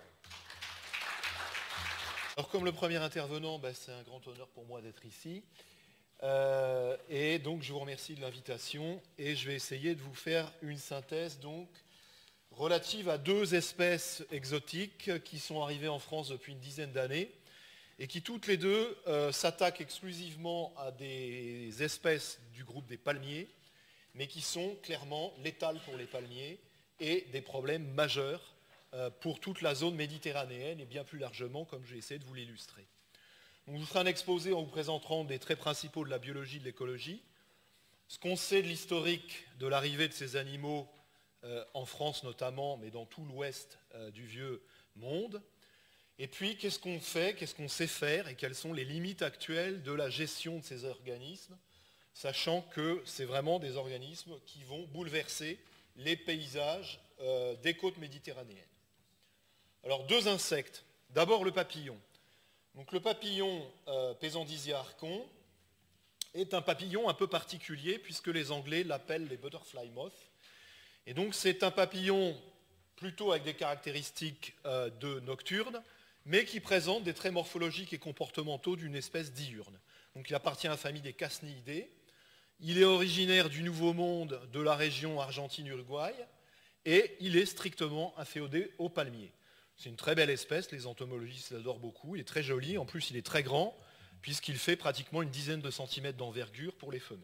Alors comme le premier intervenant, c'est un grand honneur pour moi d'être ici. Et donc je vous remercie de l'invitation et je vais essayer de vous faire une synthèse donc relative à deux espèces exotiques qui sont arrivées en France depuis une dizaine d'années et qui toutes les deux s'attaquent exclusivement à des espèces du groupe des palmiers, mais qui sont clairement létales pour les palmiers et des problèmes majeurs pour toute la zone méditerranéenne et bien plus largement, comme je vais essayer de vous l'illustrer. Donc, je vous ferai un exposé en vous présentant des traits principaux de la biologie et de l'écologie, ce qu'on sait de l'historique de l'arrivée de ces animaux en France notamment, mais dans tout l'ouest du vieux monde, et puis qu'est-ce qu'on fait, qu'est-ce qu'on sait faire et quelles sont les limites actuelles de la gestion de ces organismes, sachant que c'est vraiment des organismes qui vont bouleverser les paysages des côtes méditerranéennes. Alors deux insectes. D'abord le papillon. Donc le papillon Pesandisia archon est un papillon un peu particulier puisque les Anglais l'appellent les butterfly moths. Et donc c'est un papillon plutôt avec des caractéristiques de nocturne, mais qui présente des traits morphologiques et comportementaux d'une espèce diurne. Donc il appartient à la famille des Casniidae. Il est originaire du Nouveau Monde, de la région Argentine-Uruguay, et il est strictement inféodé au palmier. C'est une très belle espèce, les entomologistes l'adorent beaucoup, il est très joli, en plus il est très grand, puisqu'il fait pratiquement une dizaine de centimètres d'envergure pour les femelles.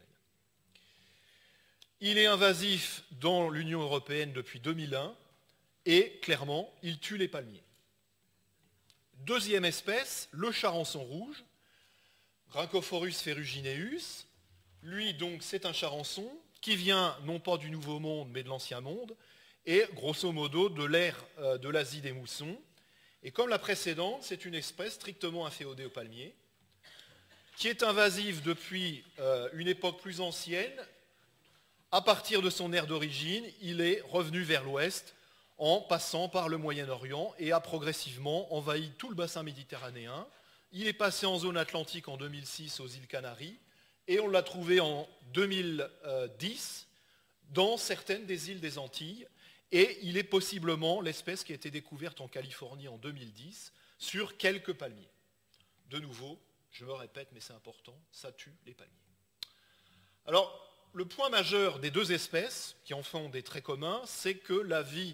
Il est invasif dans l'Union européenne depuis 2001, et clairement, il tue les palmiers. Deuxième espèce, le charançon rouge, Rhynchophorus ferrugineus. Lui, donc, c'est un charançon qui vient non pas du Nouveau Monde, mais de l'Ancien Monde, et grosso modo de l'ère de l'Asie des moussons. Et comme la précédente, c'est une espèce strictement inféodée au palmier, qui est invasive depuis une époque plus ancienne. À partir de son aire d'origine, il est revenu vers l'ouest en passant par le Moyen-Orient et a progressivement envahi tout le bassin méditerranéen. Il est passé en zone atlantique en 2006 aux îles Canaries et on l'a trouvé en 2010 dans certaines des îles des Antilles. Et il est possiblement l'espèce qui a été découverte en Californie en 2010 sur quelques palmiers. De nouveau, je me répète, mais c'est important, ça tue les palmiers. Alors, le point majeur des deux espèces, qui en font des traits communs, c'est que la vie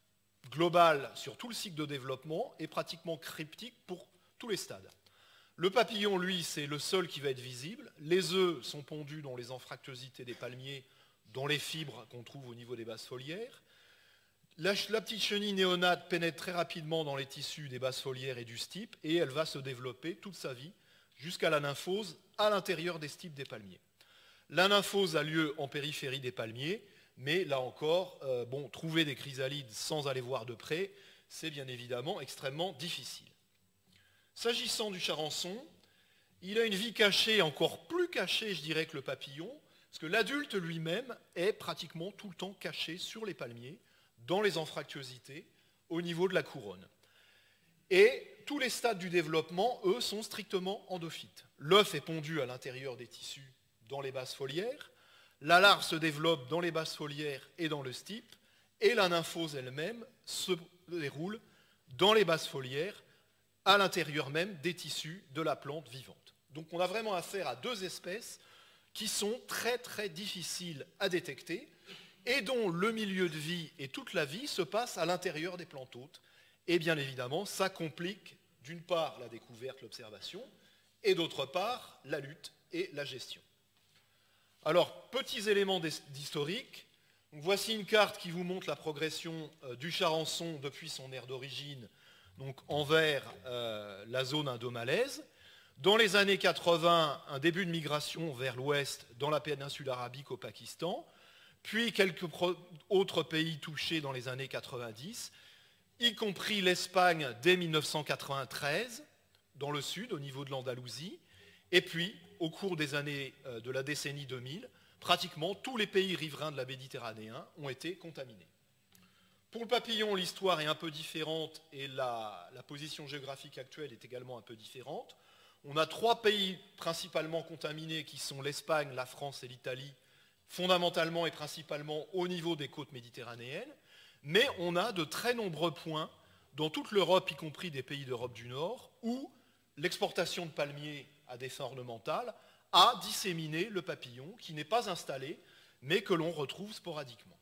globale sur tout le cycle de développement est pratiquement cryptique pour tous les stades. Le papillon, lui, c'est le seul qui va être visible. Les œufs sont pondus dans les anfractuosités des palmiers, dans les fibres qu'on trouve au niveau des bases foliaires. La petite chenille néonate pénètre très rapidement dans les tissus des bases foliaires et du stipe, et elle va se développer toute sa vie jusqu'à la nymphose à l'intérieur des stipes des palmiers. La nymphose a lieu en périphérie des palmiers, mais là encore, trouver des chrysalides sans aller voir de près, c'est bien évidemment extrêmement difficile. S'agissant du charançon, il a une vie cachée, encore plus cachée, je dirais, que le papillon, parce que l'adulte lui-même est pratiquement tout le temps caché sur les palmiers, dans les anfractuosités, au niveau de la couronne. Et tous les stades du développement, eux, sont strictement endophytes. L'œuf est pondu à l'intérieur des tissus dans les bases foliaires, la larve se développe dans les bases foliaires et dans le stipe, et la nymphose elle-même se déroule dans les bases foliaires, à l'intérieur même des tissus de la plante vivante. Donc on a vraiment affaire à deux espèces qui sont très très difficiles à détecter, et dont le milieu de vie et toute la vie se passent à l'intérieur des plantes hôtes. Et bien évidemment, ça complique d'une part la découverte, l'observation, et d'autre part la lutte et la gestion. Alors, petits éléments d'historique. Voici une carte qui vous montre la progression du charançon depuis son aire d'origine, donc envers la zone indo-malaise. Dans les années 80, un début de migration vers l'ouest dans la péninsule arabique au Pakistan, puis quelques autres pays touchés dans les années 90, y compris l'Espagne dès 1993, dans le sud, au niveau de l'Andalousie, et puis, au cours des années de la décennie 2000, pratiquement tous les pays riverains de la Méditerranée ont été contaminés. Pour le papillon, l'histoire est un peu différente et la position géographique actuelle est également un peu différente. On a trois pays principalement contaminés qui sont l'Espagne, la France et l'Italie, fondamentalement et principalement au niveau des côtes méditerranéennes, mais on a de très nombreux points dans toute l'Europe, y compris des pays d'Europe du Nord, où l'exportation de palmiers à des fins ornementales a disséminé le papillon, qui n'est pas installé, mais que l'on retrouve sporadiquement.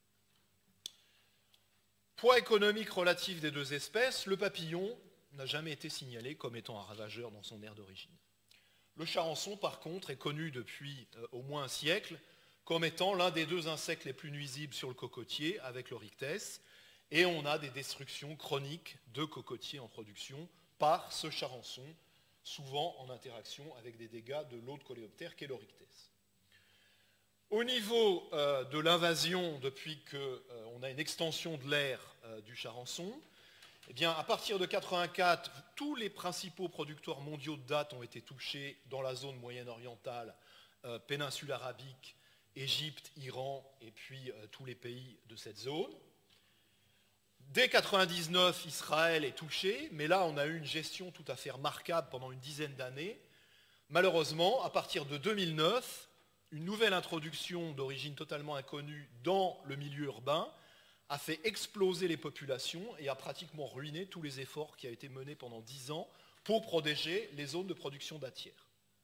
Poids économique relatif des deux espèces, le papillon n'a jamais été signalé comme étant un ravageur dans son aire d'origine. Le charançon, par contre, est connu depuis au moins un siècle comme étant l'un des deux insectes les plus nuisibles sur le cocotier, avec l'Oryctès, et on a des destructions chroniques de cocotiers en production par ce charançon, souvent en interaction avec des dégâts de l'autre coléoptère qu'est l'Oryctès. Au niveau de l'invasion, depuis qu'on a une extension de l'aire du charançon, eh bien, à partir de 1984, tous les principaux producteurs mondiaux de dattes ont été touchés dans la zone moyenne-orientale, péninsule arabique, Égypte, Iran et puis tous les pays de cette zone. Dès 1999, Israël est touché, mais là on a eu une gestion tout à fait remarquable pendant une dizaine d'années. Malheureusement, à partir de 2009, une nouvelle introduction d'origine totalement inconnue dans le milieu urbain a fait exploser les populations et a pratiquement ruiné tous les efforts qui ont été menés pendant 10 ans pour protéger les zones de production dattière.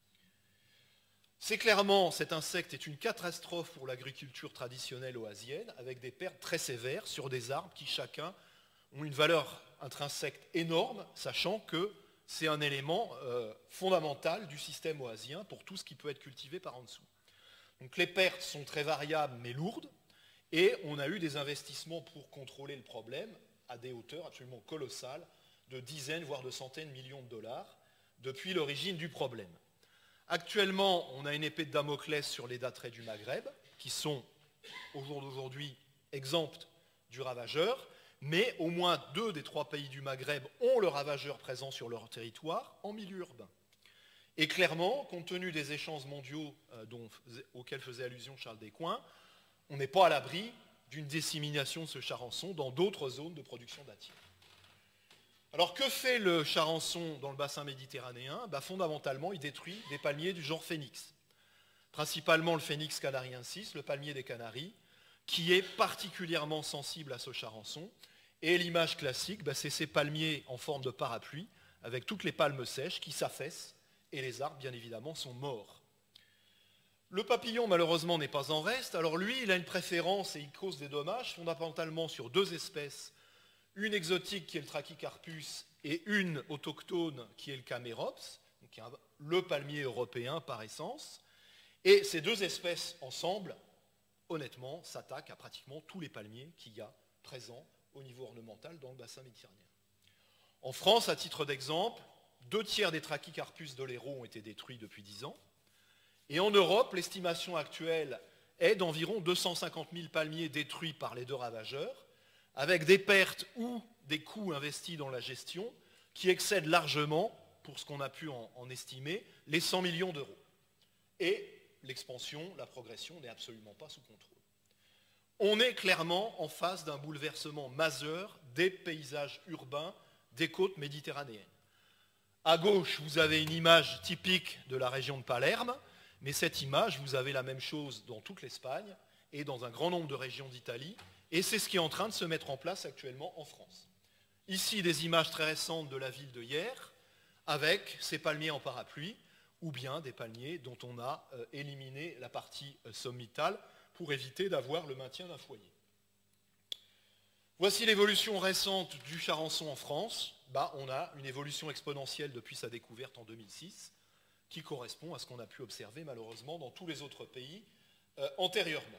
C'est clairement, cet insecte est une catastrophe pour l'agriculture traditionnelle oasienne, avec des pertes très sévères sur des arbres qui chacun ont une valeur intrinsèque énorme, sachant que c'est un élément fondamental du système oasien pour tout ce qui peut être cultivé par en dessous. Donc les pertes sont très variables mais lourdes, et on a eu des investissements pour contrôler le problème à des hauteurs absolument colossales, de dizaines voire de centaines de millions de dollars, depuis l'origine du problème. Actuellement, on a une épée de Damoclès sur les datteraies du Maghreb, qui sont, au jour d'aujourd'hui, exemptes du ravageur, mais au moins 2 des 3 pays du Maghreb ont le ravageur présent sur leur territoire en milieu urbain. Et clairement, compte tenu des échanges mondiaux auxquels faisait allusion Charles Descoings, on n'est pas à l'abri d'une dissémination de ce charançon dans d'autres zones de production dattière. Alors que fait le charançon dans le bassin méditerranéen? Fondamentalement, il détruit des palmiers du genre phénix. Principalement le phénix canariensis, le palmier des Canaries, qui est particulièrement sensible à ce charançon. Et l'image classique, c'est ces palmiers en forme de parapluie, avec toutes les palmes sèches qui s'affaissent, et les arbres, bien évidemment, sont morts. Le papillon, malheureusement, n'est pas en reste. Alors lui, il a une préférence et il cause des dommages fondamentalement sur 2 espèces. Une exotique qui est le Trachycarpus et une autochtone qui est le Camerops, donc le palmier européen par essence. Et ces 2 espèces ensemble, honnêtement, s'attaquent à pratiquement tous les palmiers qu'il y a présents au niveau ornemental dans le bassin méditerranéen. En France, à titre d'exemple, 2/3 des Trachycarpus d'Oléro ont été détruits depuis 10 ans. Et en Europe, l'estimation actuelle est d'environ 250 000 palmiers détruits par les 2 ravageurs, avec des pertes ou des coûts investis dans la gestion qui excèdent largement, pour ce qu'on a pu en estimer, les 100 millions d'euros. Et l'expansion, la progression n'est absolument pas sous contrôle. On est clairement en face d'un bouleversement majeur des paysages urbains des côtes méditerranéennes. À gauche, vous avez une image typique de la région de Palerme, mais cette image, vous avez la même chose dans toute l'Espagne et dans un grand nombre de régions d'Italie, et c'est ce qui est en train de se mettre en place actuellement en France. Ici, des images très récentes de la ville de Hyères, avec ces palmiers en parapluie, ou bien des palmiers dont on a éliminé la partie sommitale pour éviter d'avoir le maintien d'un foyer. Voici l'évolution récente du charançon en France. On a une évolution exponentielle depuis sa découverte en 2006, qui correspond à ce qu'on a pu observer malheureusement dans tous les autres pays antérieurement.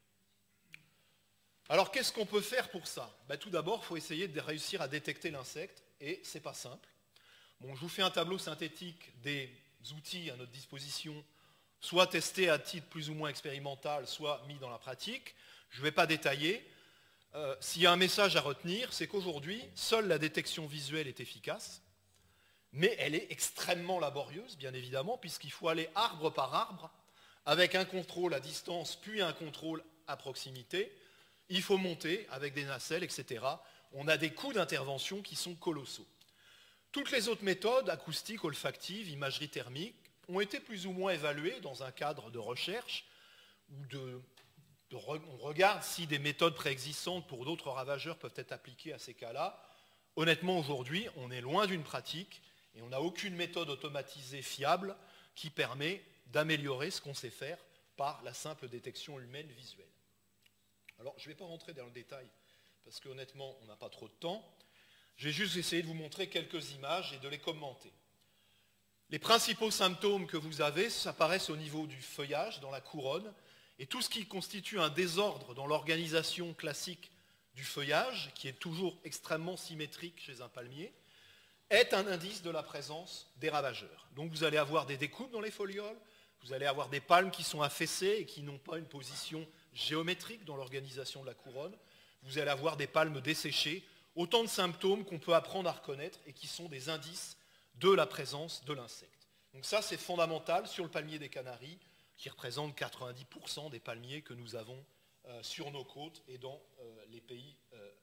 Alors qu'est-ce qu'on peut faire pour ça? Tout d'abord, il faut essayer de réussir à détecter l'insecte, et ce n'est pas simple. Je vous fais un tableau synthétique des outils à notre disposition, soit testés à titre plus ou moins expérimental, soit mis dans la pratique. Je ne vais pas détailler. S'il y a un message à retenir, c'est qu'aujourd'hui, seule la détection visuelle est efficace, mais elle est extrêmement laborieuse, bien évidemment, puisqu'il faut aller arbre par arbre, avec un contrôle à distance, puis un contrôle à proximité. Il faut monter avec des nacelles, etc. On a des coûts d'intervention qui sont colossaux. Toutes les autres méthodes, acoustiques, olfactives, imagerie thermique, ont été plus ou moins évaluées dans un cadre de recherche, où on regarde si des méthodes préexistantes pour d'autres ravageurs peuvent être appliquées à ces cas-là. Honnêtement, aujourd'hui, on est loin d'une pratique, et on n'a aucune méthode automatisée fiable qui permet d'améliorer ce qu'on sait faire par la simple détection humaine visuelle. Alors, je ne vais pas rentrer dans le détail, parce qu'honnêtement, on n'a pas trop de temps. Je vais juste essayer de vous montrer quelques images et de les commenter. Les principaux symptômes que vous avez apparaissent au niveau du feuillage, dans la couronne, et tout ce qui constitue un désordre dans l'organisation classique du feuillage, qui est toujours extrêmement symétrique chez un palmier, est un indice de la présence des ravageurs. Donc vous allez avoir des découpes dans les folioles, vous allez avoir des palmes qui sont affaissées et qui n'ont pas une position géométrique dans l'organisation de la couronne, vous allez avoir des palmes desséchées, autant de symptômes qu'on peut apprendre à reconnaître et qui sont des indices de la présence de l'insecte. Donc ça, c'est fondamental sur le palmier des Canaries, qui représente 90% des palmiers que nous avons sur nos côtes et dans les pays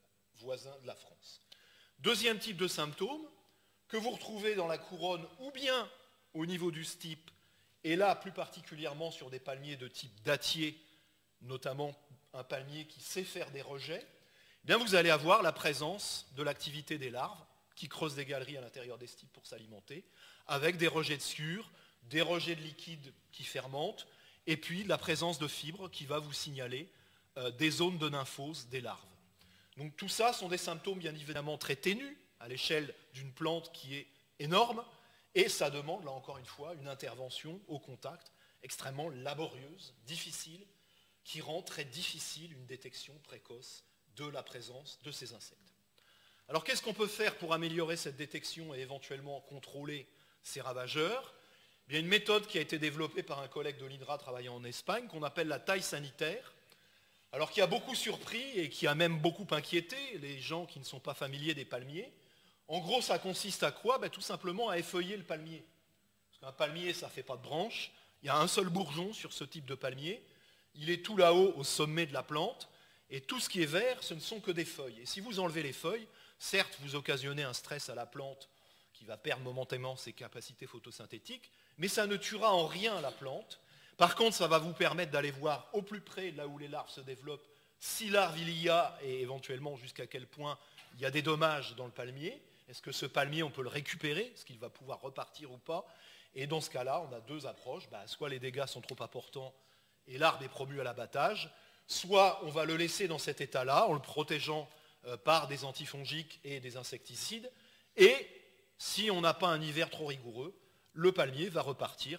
voisins de la France. Deuxième type de symptômes que vous retrouvez dans la couronne ou bien au niveau du stipe, et là plus particulièrement sur des palmiers de type dattier, notamment un palmier qui sait faire des rejets, eh bien vous allez avoir la présence de l'activité des larves qui creusent des galeries à l'intérieur des stipes pour s'alimenter, avec des rejets de sciure, des rejets de liquide qui fermentent, et puis la présence de fibres qui va vous signaler des zones de nymphose des larves. Donc tout ça sont des symptômes bien évidemment très ténus à l'échelle d'une plante qui est énorme, et ça demande là encore une fois une intervention au contact extrêmement laborieuse, difficile, qui rend très difficile une détection précoce de la présence de ces insectes. Alors qu'est-ce qu'on peut faire pour améliorer cette détection et éventuellement contrôler ces ravageurs ? Eh bien, une méthode qui a été développée par un collègue de l'INRA travaillant en Espagne, qu'on appelle la taille sanitaire, alors qui a beaucoup surpris et qui a même beaucoup inquiété les gens qui ne sont pas familiers des palmiers. En gros, ça consiste à quoi ? Tout simplement à effeuiller le palmier. Parce qu'un palmier, ça ne fait pas de branches. Il y a un seul bourgeon sur ce type de palmier. Il est tout là-haut, au sommet de la plante. Et tout ce qui est vert, ce ne sont que des feuilles. Et si vous enlevez les feuilles, certes, vous occasionnez un stress à la plante qui va perdre momentanément ses capacités photosynthétiques, mais ça ne tuera en rien la plante. Par contre, ça va vous permettre d'aller voir au plus près, là où les larves se développent, si larves il y a, et éventuellement jusqu'à quel point il y a des dommages dans le palmier. Est-ce que ce palmier, on peut le récupérer ? Est-ce qu'il va pouvoir repartir ou pas ? Et dans ce cas-là, on a deux approches. Soit les dégâts sont trop importants et l'arbre est promu à l'abattage, soit on va le laisser dans cet état-là, en le protégeant par des antifongiques et des insecticides, et si on n'a pas un hiver trop rigoureux, le palmier va repartir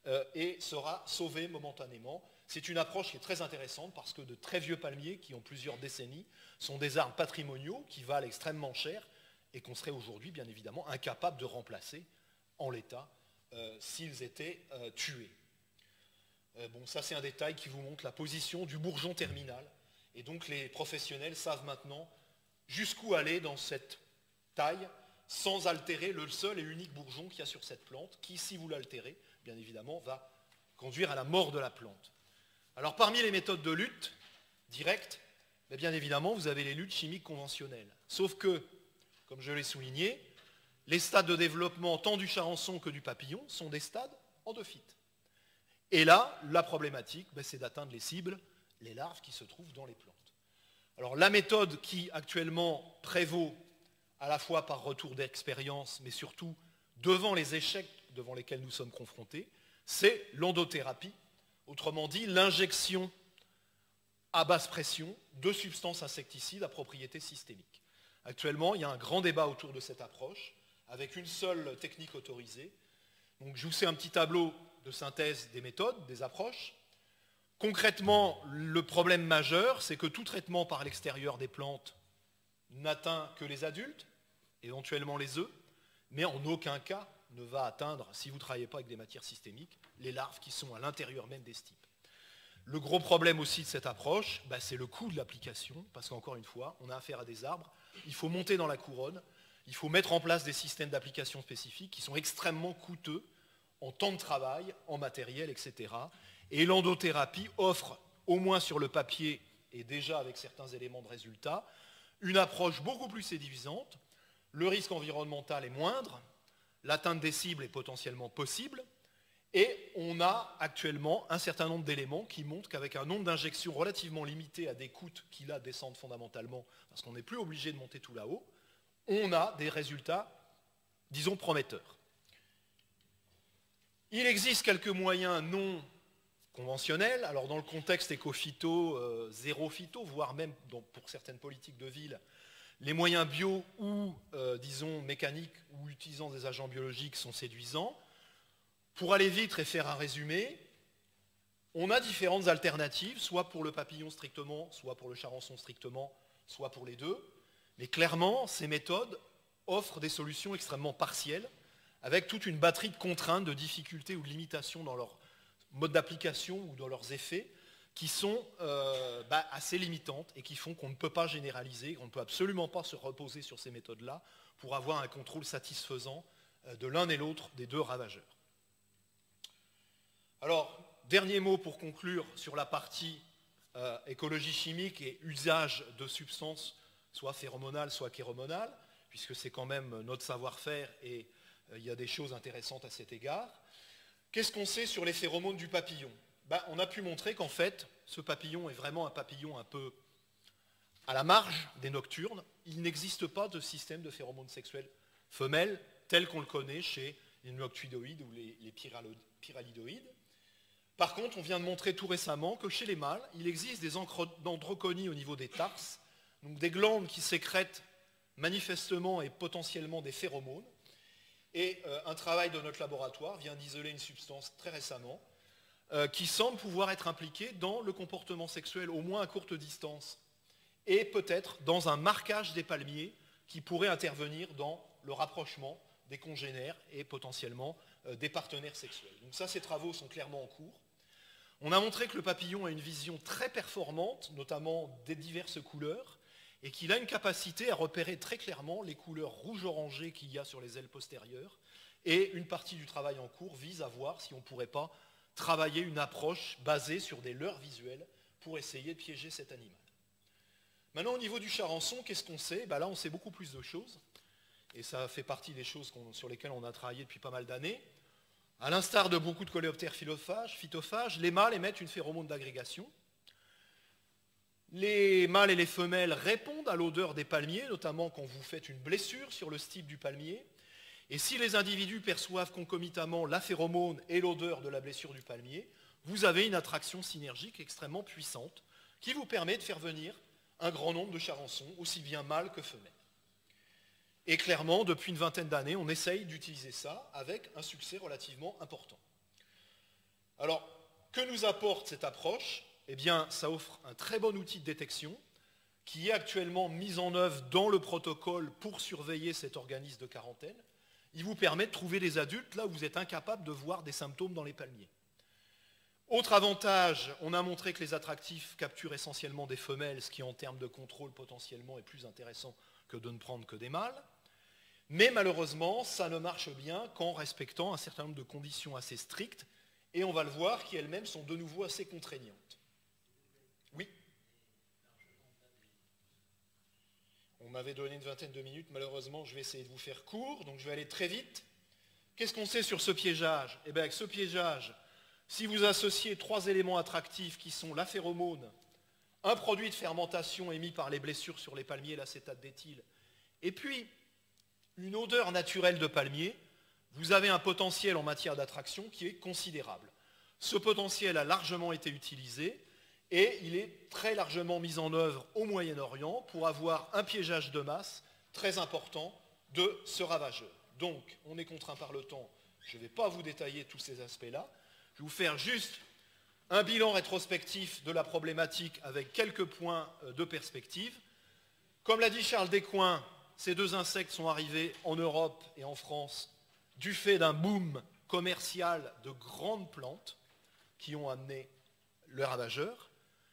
et sera sauvé momentanément. C'est une approche qui est très intéressante parce que de très vieux palmiers qui ont plusieurs décennies sont des arbres patrimoniaux qui valent extrêmement cher et qu'on serait aujourd'hui bien évidemment incapable de remplacer en l'état s'ils étaient tués. Bon, ça c'est un détail qui vous montre la position du bourgeon terminal, et donc les professionnels savent maintenant jusqu'où aller dans cette taille sans altérer le seul et unique bourgeon qu'il y a sur cette plante, qui, si vous l'altérez, bien évidemment, va conduire à la mort de la plante. Alors parmi les méthodes de lutte directe, bien évidemment, vous avez les luttes chimiques conventionnelles. Sauf que, comme je l'ai souligné, les stades de développement tant du charançon que du papillon sont des stades endophytes. Et là, la problématique, c'est d'atteindre les cibles, les larves qui se trouvent dans les plantes. Alors la méthode qui actuellement prévaut, à la fois par retour d'expérience, mais surtout devant les échecs devant lesquels nous sommes confrontés, c'est l'endothérapie, autrement dit l'injection à basse pression de substances insecticides à propriété systémique. Actuellement, il y a un grand débat autour de cette approche, avec une seule technique autorisée. Donc je vous fais un petit tableau de synthèse des méthodes, des approches. Concrètement, le problème majeur, c'est que tout traitement par l'extérieur des plantes n'atteint que les adultes, éventuellement les œufs, mais en aucun cas ne va atteindre, si vous ne travaillez pas avec des matières systémiques, les larves qui sont à l'intérieur même des stipes. Le gros problème aussi de cette approche, c'est le coût de l'application, parce qu'encore une fois, on a affaire à des arbres, il faut monter dans la couronne, il faut mettre en place des systèmes d'application spécifiques qui sont extrêmement coûteux en temps de travail, en matériel, etc. Et l'endothérapie offre, au moins sur le papier, et déjà avec certains éléments de résultat, une approche beaucoup plus séduisante. Le risque environnemental est moindre, l'atteinte des cibles est potentiellement possible, et on a actuellement un certain nombre d'éléments qui montrent qu'avec un nombre d'injections relativement limité à des coûts qui là descendent fondamentalement, parce qu'on n'est plus obligé de monter tout là-haut, on a des résultats, disons, prometteurs. Il existe quelques moyens non conventionnels. Alors dans le contexte éco-phyto, zéro phyto, voire même pour certaines politiques de ville, les moyens bio ou, disons, mécaniques ou utilisant des agents biologiques sont séduisants. Pour aller vite et faire un résumé, on a différentes alternatives, soit pour le papillon strictement, soit pour le charançon strictement, soit pour les deux. Mais clairement, ces méthodes offrent des solutions extrêmement partielles, avec toute une batterie de contraintes, de difficultés ou de limitations dans leur mode d'application ou dans leurs effets, qui sont assez limitantes et qui font qu'on ne peut pas généraliser, qu'on ne peut absolument pas se reposer sur ces méthodes-là pour avoir un contrôle satisfaisant de l'un et l'autre des deux ravageurs. Alors, dernier mot pour conclure sur la partie écologie chimique et usage de substances soit phéromonal, soit chéromonal, puisque c'est quand même notre savoir-faire et il y a des choses intéressantes à cet égard. Qu'est-ce qu'on sait sur les phéromones du papillon? On a pu montrer qu'en fait, ce papillon est vraiment un papillon un peu à la marge des nocturnes. Il n'existe pas de système de phéromones sexuels femelles tel qu'on le connaît chez les noctuidoïdes ou les pyralidoïdes. Par contre, on vient de montrer tout récemment que chez les mâles, il existe des androconies au niveau des tarses, donc des glandes qui sécrètent manifestement et potentiellement des phéromones. Et un travail de notre laboratoire vient d'isoler une substance très récemment qui semble pouvoir être impliquée dans le comportement sexuel, au moins à courte distance, et peut-être dans un marquage des palmiers qui pourrait intervenir dans le rapprochement des congénères et potentiellement des partenaires sexuels. Donc ça, ces travaux sont clairement en cours. On a montré que le papillon a une vision très performante, notamment des diverses couleurs, et qu'il a une capacité à repérer très clairement les couleurs rouge-orangé qu'il y a sur les ailes postérieures. Et une partie du travail en cours vise à voir si on ne pourrait pas travailler une approche basée sur des leurres visuelles pour essayer de piéger cet animal. Maintenant, au niveau du charançon, qu'est-ce qu'on sait? Là, on sait beaucoup plus de choses. Et ça fait partie des choses sur lesquelles on a travaillé depuis pas mal d'années. À l'instar de beaucoup de coléoptères phytophages, les mâles émettent une phéromone d'agrégation. Les mâles et les femelles répondent à l'odeur des palmiers, notamment quand vous faites une blessure sur le stipe du palmier. Et si les individus perçoivent concomitamment la phéromone et l'odeur de la blessure du palmier, vous avez une attraction synergique extrêmement puissante qui vous permet de faire venir un grand nombre de charançons, aussi bien mâles que femelles. Et clairement, depuis une vingtaine d'années, on essaye d'utiliser ça avec un succès relativement important. Alors, que nous apporte cette approche? Eh bien, ça offre un très bon outil de détection qui est actuellement mis en œuvre dans le protocole pour surveiller cet organisme de quarantaine. Il vous permet de trouver des adultes là où vous êtes incapable de voir des symptômes dans les palmiers. Autre avantage, on a montré que les attractifs capturent essentiellement des femelles, ce qui en termes de contrôle potentiellement est plus intéressant que de ne prendre que des mâles. Mais malheureusement, ça ne marche bien qu'en respectant un certain nombre de conditions assez strictes, et on va le voir, qui elles-mêmes sont de nouveau assez contraignantes. Oui. On m'avait donné une vingtaine de minutes, malheureusement je vais essayer de vous faire court, donc je vais aller très vite. Qu'est-ce qu'on sait sur ce piégeage? Eh bien avec ce piégeage, si vous associez 3 éléments attractifs qui sont la phéromone, un produit de fermentation émis par les blessures sur les palmiers, l'acétate d'éthyle, et puis une odeur naturelle de palmier, vous avez un potentiel en matière d'attraction qui est considérable. Ce potentiel a largement été utilisé et il est très largement mis en œuvre au Moyen-Orient pour avoir un piégeage de masse très important de ce ravageur. Donc, on est contraint par le temps, je ne vais pas vous détailler tous ces aspects-là, je vais vous faire juste un bilan rétrospectif de la problématique avec quelques points de perspective. Comme l'a dit Charles Descoings, ces 2 insectes sont arrivés en Europe et en France du fait d'un boom commercial de grandes plantes qui ont amené le ravageur.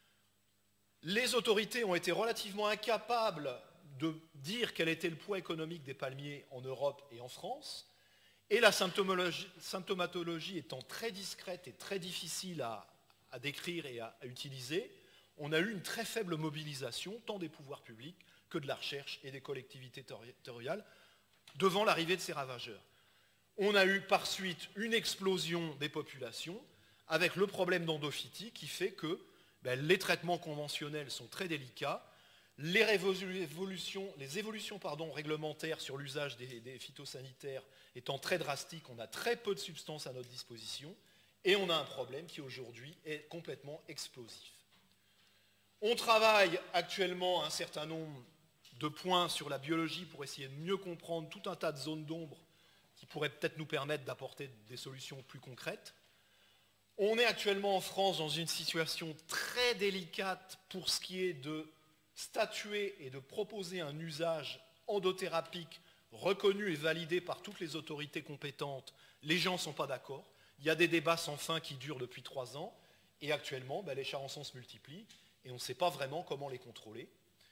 Les autorités ont été relativement incapables de dire quel était le poids économique des palmiers en Europe et en France. Et la symptomatologie étant très discrète et très difficile à décrire et à utiliser, on a eu une très faible mobilisation, tant des pouvoirs publics que de la recherche et des collectivités territoriales, devant l'arrivée de ces ravageurs. On a eu par suite une explosion des populations, avec le problème d'endophytie qui fait que les traitements conventionnels sont très délicats, les évolutions réglementaires sur l'usage des phytosanitaires étant très drastiques, on a très peu de substances à notre disposition, et on a un problème qui aujourd'hui est complètement explosif. On travaille actuellement un certain nombre de points sur la biologie pour essayer de mieux comprendre tout un tas de zones d'ombre qui pourraient peut-être nous permettre d'apporter des solutions plus concrètes. On est actuellement en France dans une situation très délicate pour ce qui est de statuer et de proposer un usage endothérapique reconnu et validé par toutes les autorités compétentes. Les gens ne sont pas d'accord. Il y a des débats sans fin qui durent depuis 3 ans. Et actuellement, les charançons se multiplient et on ne sait pas vraiment comment les contrôler.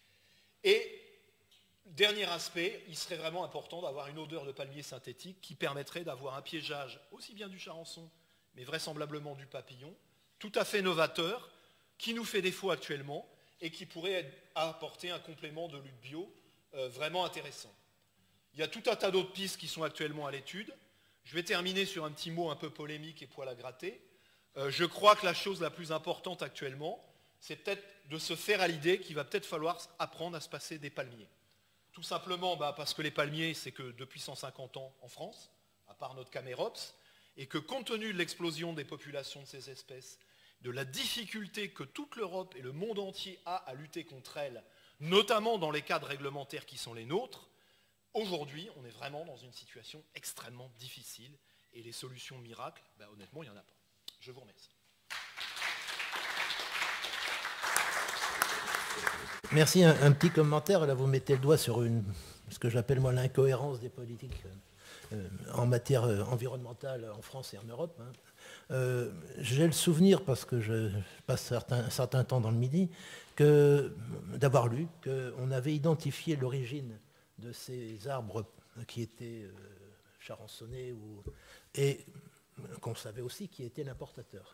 Et dernier aspect, il serait vraiment important d'avoir une odeur de palmier synthétique qui permettrait d'avoir un piégeage aussi bien du charançon, mais vraisemblablement du papillon, tout à fait novateur, qui nous fait défaut actuellement et qui pourrait apporter un complément de lutte bio vraiment intéressant. Il y a tout un tas d'autres pistes qui sont actuellement à l'étude. Je vais terminer sur un petit mot un peu polémique et poil à gratter. Je crois que la chose la plus importante actuellement, c'est peut-être de se faire à l'idée qu'il va peut-être falloir apprendre à se passer des palmiers. Tout simplement parce que les palmiers, c'est que depuis 150 ans en France, à part notre Camérops, et que compte tenu de l'explosion des populations de ces espèces, de la difficulté que toute l'Europe et le monde entier a à lutter contre elles, notamment dans les cadres réglementaires qui sont les nôtres, aujourd'hui, on est vraiment dans une situation extrêmement difficile et les solutions miracles, honnêtement, il n'y en a pas. Je vous remercie.
Merci. Un petit commentaire. Là, vous mettez le doigt sur ce que j'appelle moi l'incohérence des politiques en matière environnementale en France et en Europe. J'ai le souvenir, parce que je passe un certain temps dans le Midi, d'avoir lu qu'on avait identifié l'origine de ces arbres qui étaient charançonnés et qu'on savait aussi qui était l'importateur.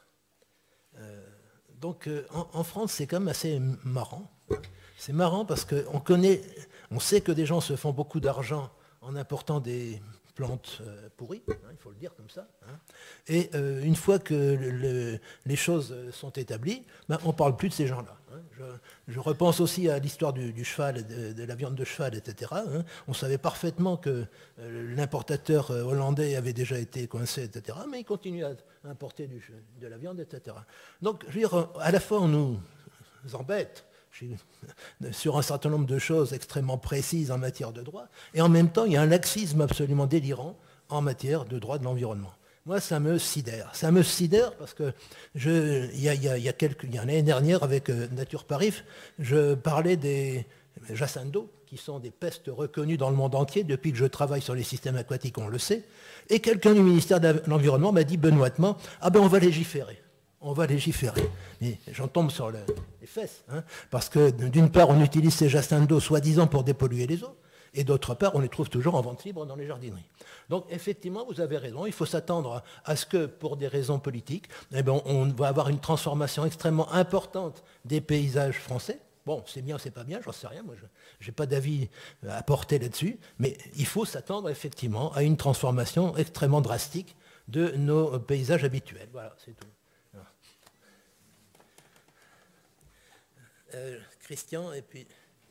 Donc en France, c'est quand même assez marrant. C'est marrant parce on sait que des gens se font beaucoup d'argent en important des plantes pourries, il faut le dire comme ça. Et une fois que les choses sont établies, on ne parle plus de ces gens-là. Je repense aussi à l'histoire du cheval, de la viande de cheval, etc. On savait parfaitement que l'importateur hollandais avait déjà été coincé, etc. Mais il continue à importer de la viande, etc. Donc, je veux dire, à la fois, on nous embête sur un certain nombre de choses extrêmement précises en matière de droit, et en même temps, il y a un laxisme absolument délirant en matière de droit de l'environnement. Moi, ça me sidère. Ça me sidère parce que il y a l'année dernière, avec Nature Parif, je parlais des jassins d'eau, qui sont des pestes reconnues dans le monde entier depuis que je travaille sur les systèmes aquatiques, on le sait. Et quelqu'un du ministère de l'Environnement m'a dit benoîtement, on va légiférer. On va légiférer. Mais j'en tombe sur les fesses, parce que d'une part, on utilise ces jassins d'eau soi-disant pour dépolluer les eaux, et d'autre part, on les trouve toujours en vente libre dans les jardineries. Donc effectivement, vous avez raison, il faut s'attendre à ce que, pour des raisons politiques, on va avoir une transformation extrêmement importante des paysages français. Bon, c'est bien, c'est pas bien, j'en sais rien, moi je n'ai pas d'avis à porter là-dessus, mais il faut s'attendre effectivement à une transformation extrêmement drastique de nos paysages habituels. Voilà, c'est tout. Christian, et puis...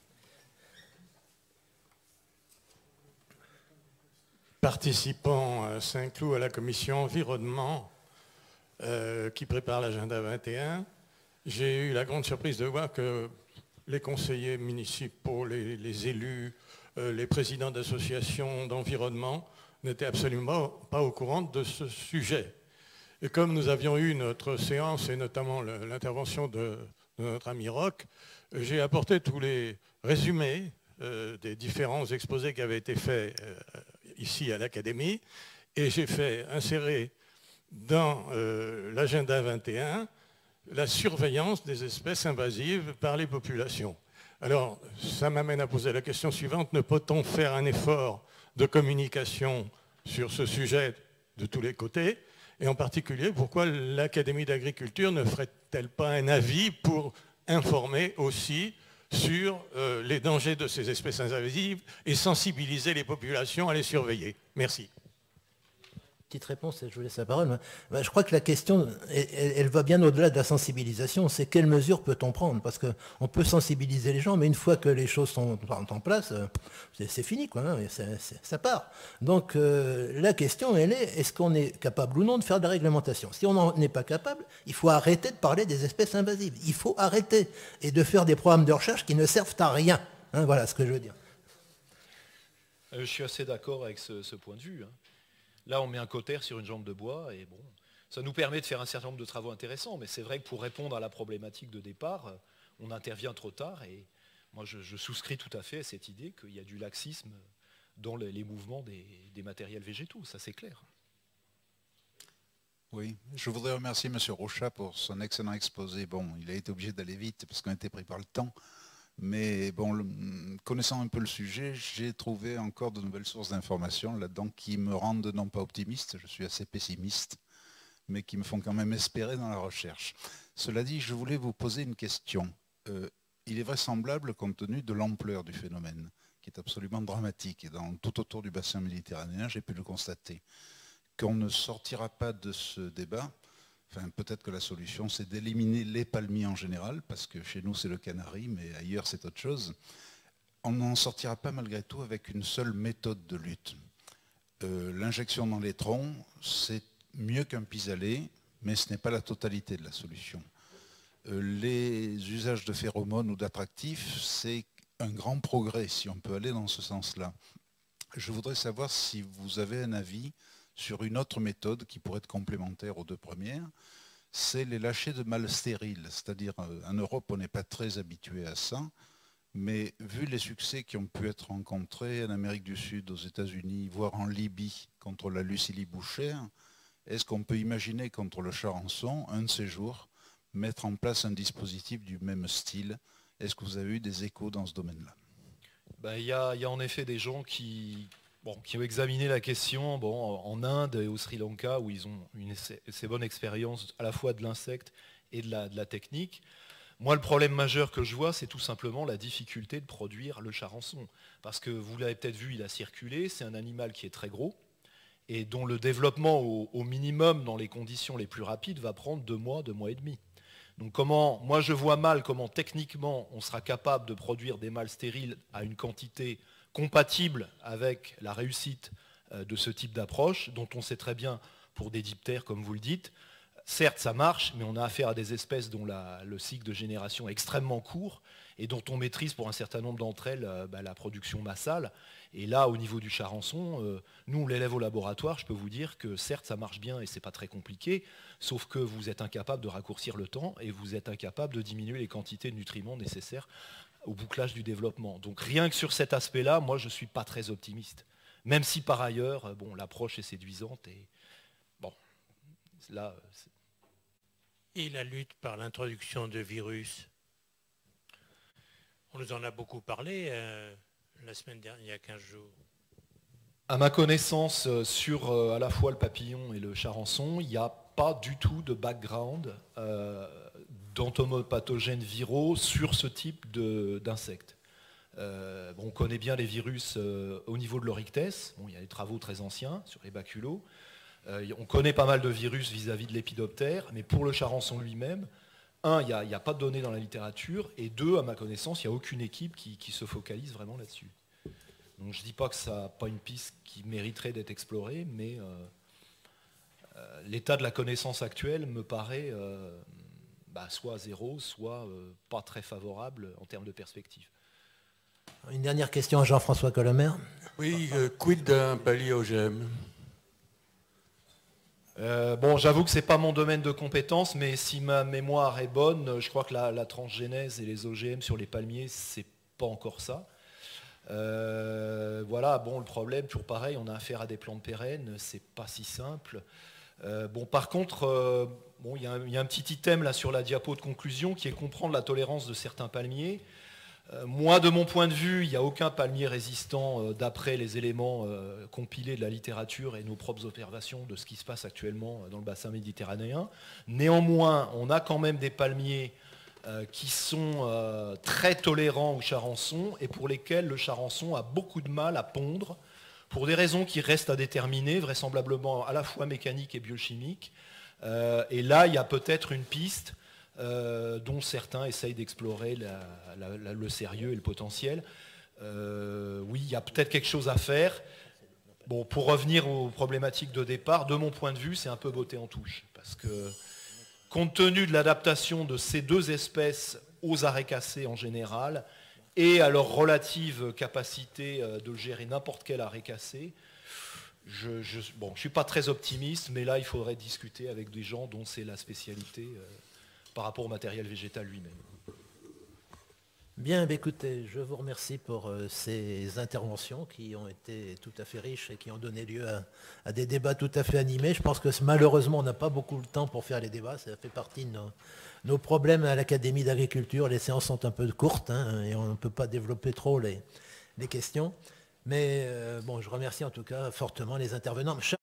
Participant à Saint-Cloud à la commission environnement qui prépare l'agenda 21, j'ai eu la grande surprise de voir que les conseillers municipaux, les élus, les présidents d'associations d'environnement n'étaient absolument pas au courant de ce sujet. Et comme nous avions eu notre séance et notamment l'intervention de notre ami Roch, j'ai apporté tous les résumés des différents exposés qui avaient été faits ici à l'Académie, et j'ai fait insérer dans l'agenda 21 la surveillance des espèces invasives par les populations. Alors, ça m'amène à poser la question suivante, ne peut-on faire un effort de communication sur ce sujet de tous les côtés, et en particulier, pourquoi l'Académie d'agriculture ne ferait-elle pas un avis pour informer aussi sur les dangers de ces espèces invasives et sensibiliser les populations à les surveiller? Merci.
Petite réponse, et je vous laisse la parole. Je crois que la question, elle va bien au-delà de la sensibilisation. C'est quelles mesures peut-on prendre? Parce qu'on peut sensibiliser les gens, mais une fois que les choses sont en place, c'est fini, quoi, ça part. Donc la question, elle est qu'on est capable ou non de faire de la réglementation? Si on n'en est pas capable, il faut arrêter de parler des espèces invasives. Il faut arrêter et de faire des programmes de recherche qui ne servent à rien. Voilà ce que je veux dire.
Je suis assez d'accord avec ce point de vue. Là, on met un cautère sur une jambe de bois et bon, ça nous permet de faire un certain nombre de travaux intéressants, mais c'est vrai que pour répondre à la problématique de départ, on intervient trop tard et moi je souscris tout à fait à cette idée qu'il y a du laxisme dans les mouvements des matériels végétaux, ça c'est clair.
Oui, je voudrais remercier M. Rochat pour son excellent exposé. Bon, il a été obligé d'aller vite parce qu'on était pris par le temps. Mais bon, connaissant un peu le sujet, j'ai trouvé encore de nouvelles sources d'informations là-dedans qui me rendent non pas optimiste, je suis assez pessimiste, mais qui me font quand même espérer dans la recherche. Cela dit, je voulais vous poser une question. il est vraisemblable, compte tenu de l'ampleur du phénomène, qui est absolument dramatique, et tout autour du bassin méditerranéen, j'ai pu le constater, qu'on ne sortira pas de ce débat. Enfin, peut-être que la solution, c'est d'éliminer les palmiers en général, parce que chez nous, c'est le canari, mais ailleurs, c'est autre chose. On n'en sortira pas malgré tout avec une seule méthode de lutte. L'injection dans les troncs, c'est mieux qu'un pis-aller, mais ce n'est pas la totalité de la solution. Les usages de phéromones ou d'attractifs, c'est un grand progrès, si on peut aller dans ce sens-là. Je voudrais savoir si vous avez un avis sur une autre méthode qui pourrait être complémentaire aux deux premières, c'est les lâchers de mâles stériles. C'est-à-dire, en Europe, on n'est pas très habitué à ça, mais vu les succès qui ont pu être rencontrés en Amérique du Sud, aux États-Unis, voire en Libye, contre la Lucilie bouchère, est-ce qu'on peut imaginer contre le charançon, un de ces jours, mettre en place un dispositif du même style? Est-ce que vous avez eu des échos dans ce domaine-là?
Il y a en effet des gens qui ont examiné la question en Inde et au Sri Lanka, où ils ont une assez bonne expérience à la fois de l'insecte et de la technique. Moi, le problème majeur que je vois, c'est tout simplement la difficulté de produire le charançon. Parce que vous l'avez peut-être vu, il a circulé, c'est un animal qui est très gros, et dont le développement au minimum dans les conditions les plus rapides va prendre 2 mois, 2 mois et demi. Donc moi je vois mal comment techniquement on sera capable de produire des mâles stériles à une quantité compatible avec la réussite de ce type d'approche, dont on sait très bien pour des diptères comme vous le dites. Certes ça marche, mais on a affaire à des espèces dont le cycle de génération est extrêmement court et dont on maîtrise pour un certain nombre d'entre elles la production massale. Et là, au niveau du charançon, nous on l'élève au laboratoire, je peux vous dire que certes ça marche bien et c'est pas très compliqué, sauf que vous êtes incapable de raccourcir le temps et vous êtes incapable de diminuer les quantités de nutriments nécessaires au bouclage du développement. Donc rien que sur cet aspect-là, moi je ne suis pas très optimiste. Même si par ailleurs, l'approche est séduisante et là.
Et la lutte par l'introduction de virus, on nous en a beaucoup parlé la semaine dernière, il y a 15 jours.
À ma connaissance, sur à la fois le papillon et le charançon, il n'y a pas du tout de background d'entomopathogènes viraux sur ce type d'insectes. On connaît bien les virus au niveau de l'Oryctès. Il y a des travaux très anciens sur les baculots. On connaît pas mal de virus vis-à-vis de l'épidoptère, mais pour le charançon lui-même, un, il n'y a pas de données dans la littérature, et deux, à ma connaissance, il n'y a aucune équipe qui se focalise vraiment là-dessus. Donc je ne dis pas que ça n'a pas une piste qui mériterait d'être explorée, mais l'état de la connaissance actuelle me paraît soit zéro, soit pas très favorable en termes de perspective.
Une dernière question à Jean-François Colomer.
Oui, quid d'un palier OGM?
J'avoue que ce n'est pas mon domaine de compétence, mais si ma mémoire est bonne, je crois que la transgénèse et les OGM sur les palmiers, c'est pas encore ça. Le problème, toujours pareil, on a affaire à des plantes pérennes, c'est pas si simple. Par contre, il y a un petit item là sur la diapo de conclusion qui est comprendre la tolérance de certains palmiers. Moi, de mon point de vue, il n'y a aucun palmier résistant d'après les éléments compilés de la littérature et nos propres observations de ce qui se passe actuellement dans le bassin méditerranéen. Néanmoins, on a quand même des palmiers qui sont très tolérants au charançon et pour lesquels le charançon a beaucoup de mal à pondre pour des raisons qui restent à déterminer, vraisemblablement à la fois mécaniques et biochimiques. Et là, il y a peut-être une piste dont certains essayent d'explorer le sérieux et le potentiel. Oui, il y a peut-être quelque chose à faire. Pour revenir aux problématiques de départ, de mon point de vue, c'est un peu botté en touche. Parce que, compte tenu de l'adaptation de ces deux espèces aux arécacées en général, et à leur relative capacité de gérer n'importe quel arécacé, je ne suis pas très optimiste, mais là, il faudrait discuter avec des gens dont c'est la spécialité par rapport au matériel végétal lui-même.
Bien, écoutez, je vous remercie pour ces interventions qui ont été tout à fait riches et qui ont donné lieu à des débats tout à fait animés. Je pense que malheureusement, on n'a pas beaucoup de temps pour faire les débats. Ça fait partie de nos problèmes à l'Académie d'agriculture. Les séances sont un peu courtes et on ne peut pas développer trop les questions. Mais je remercie en tout cas fortement les intervenants.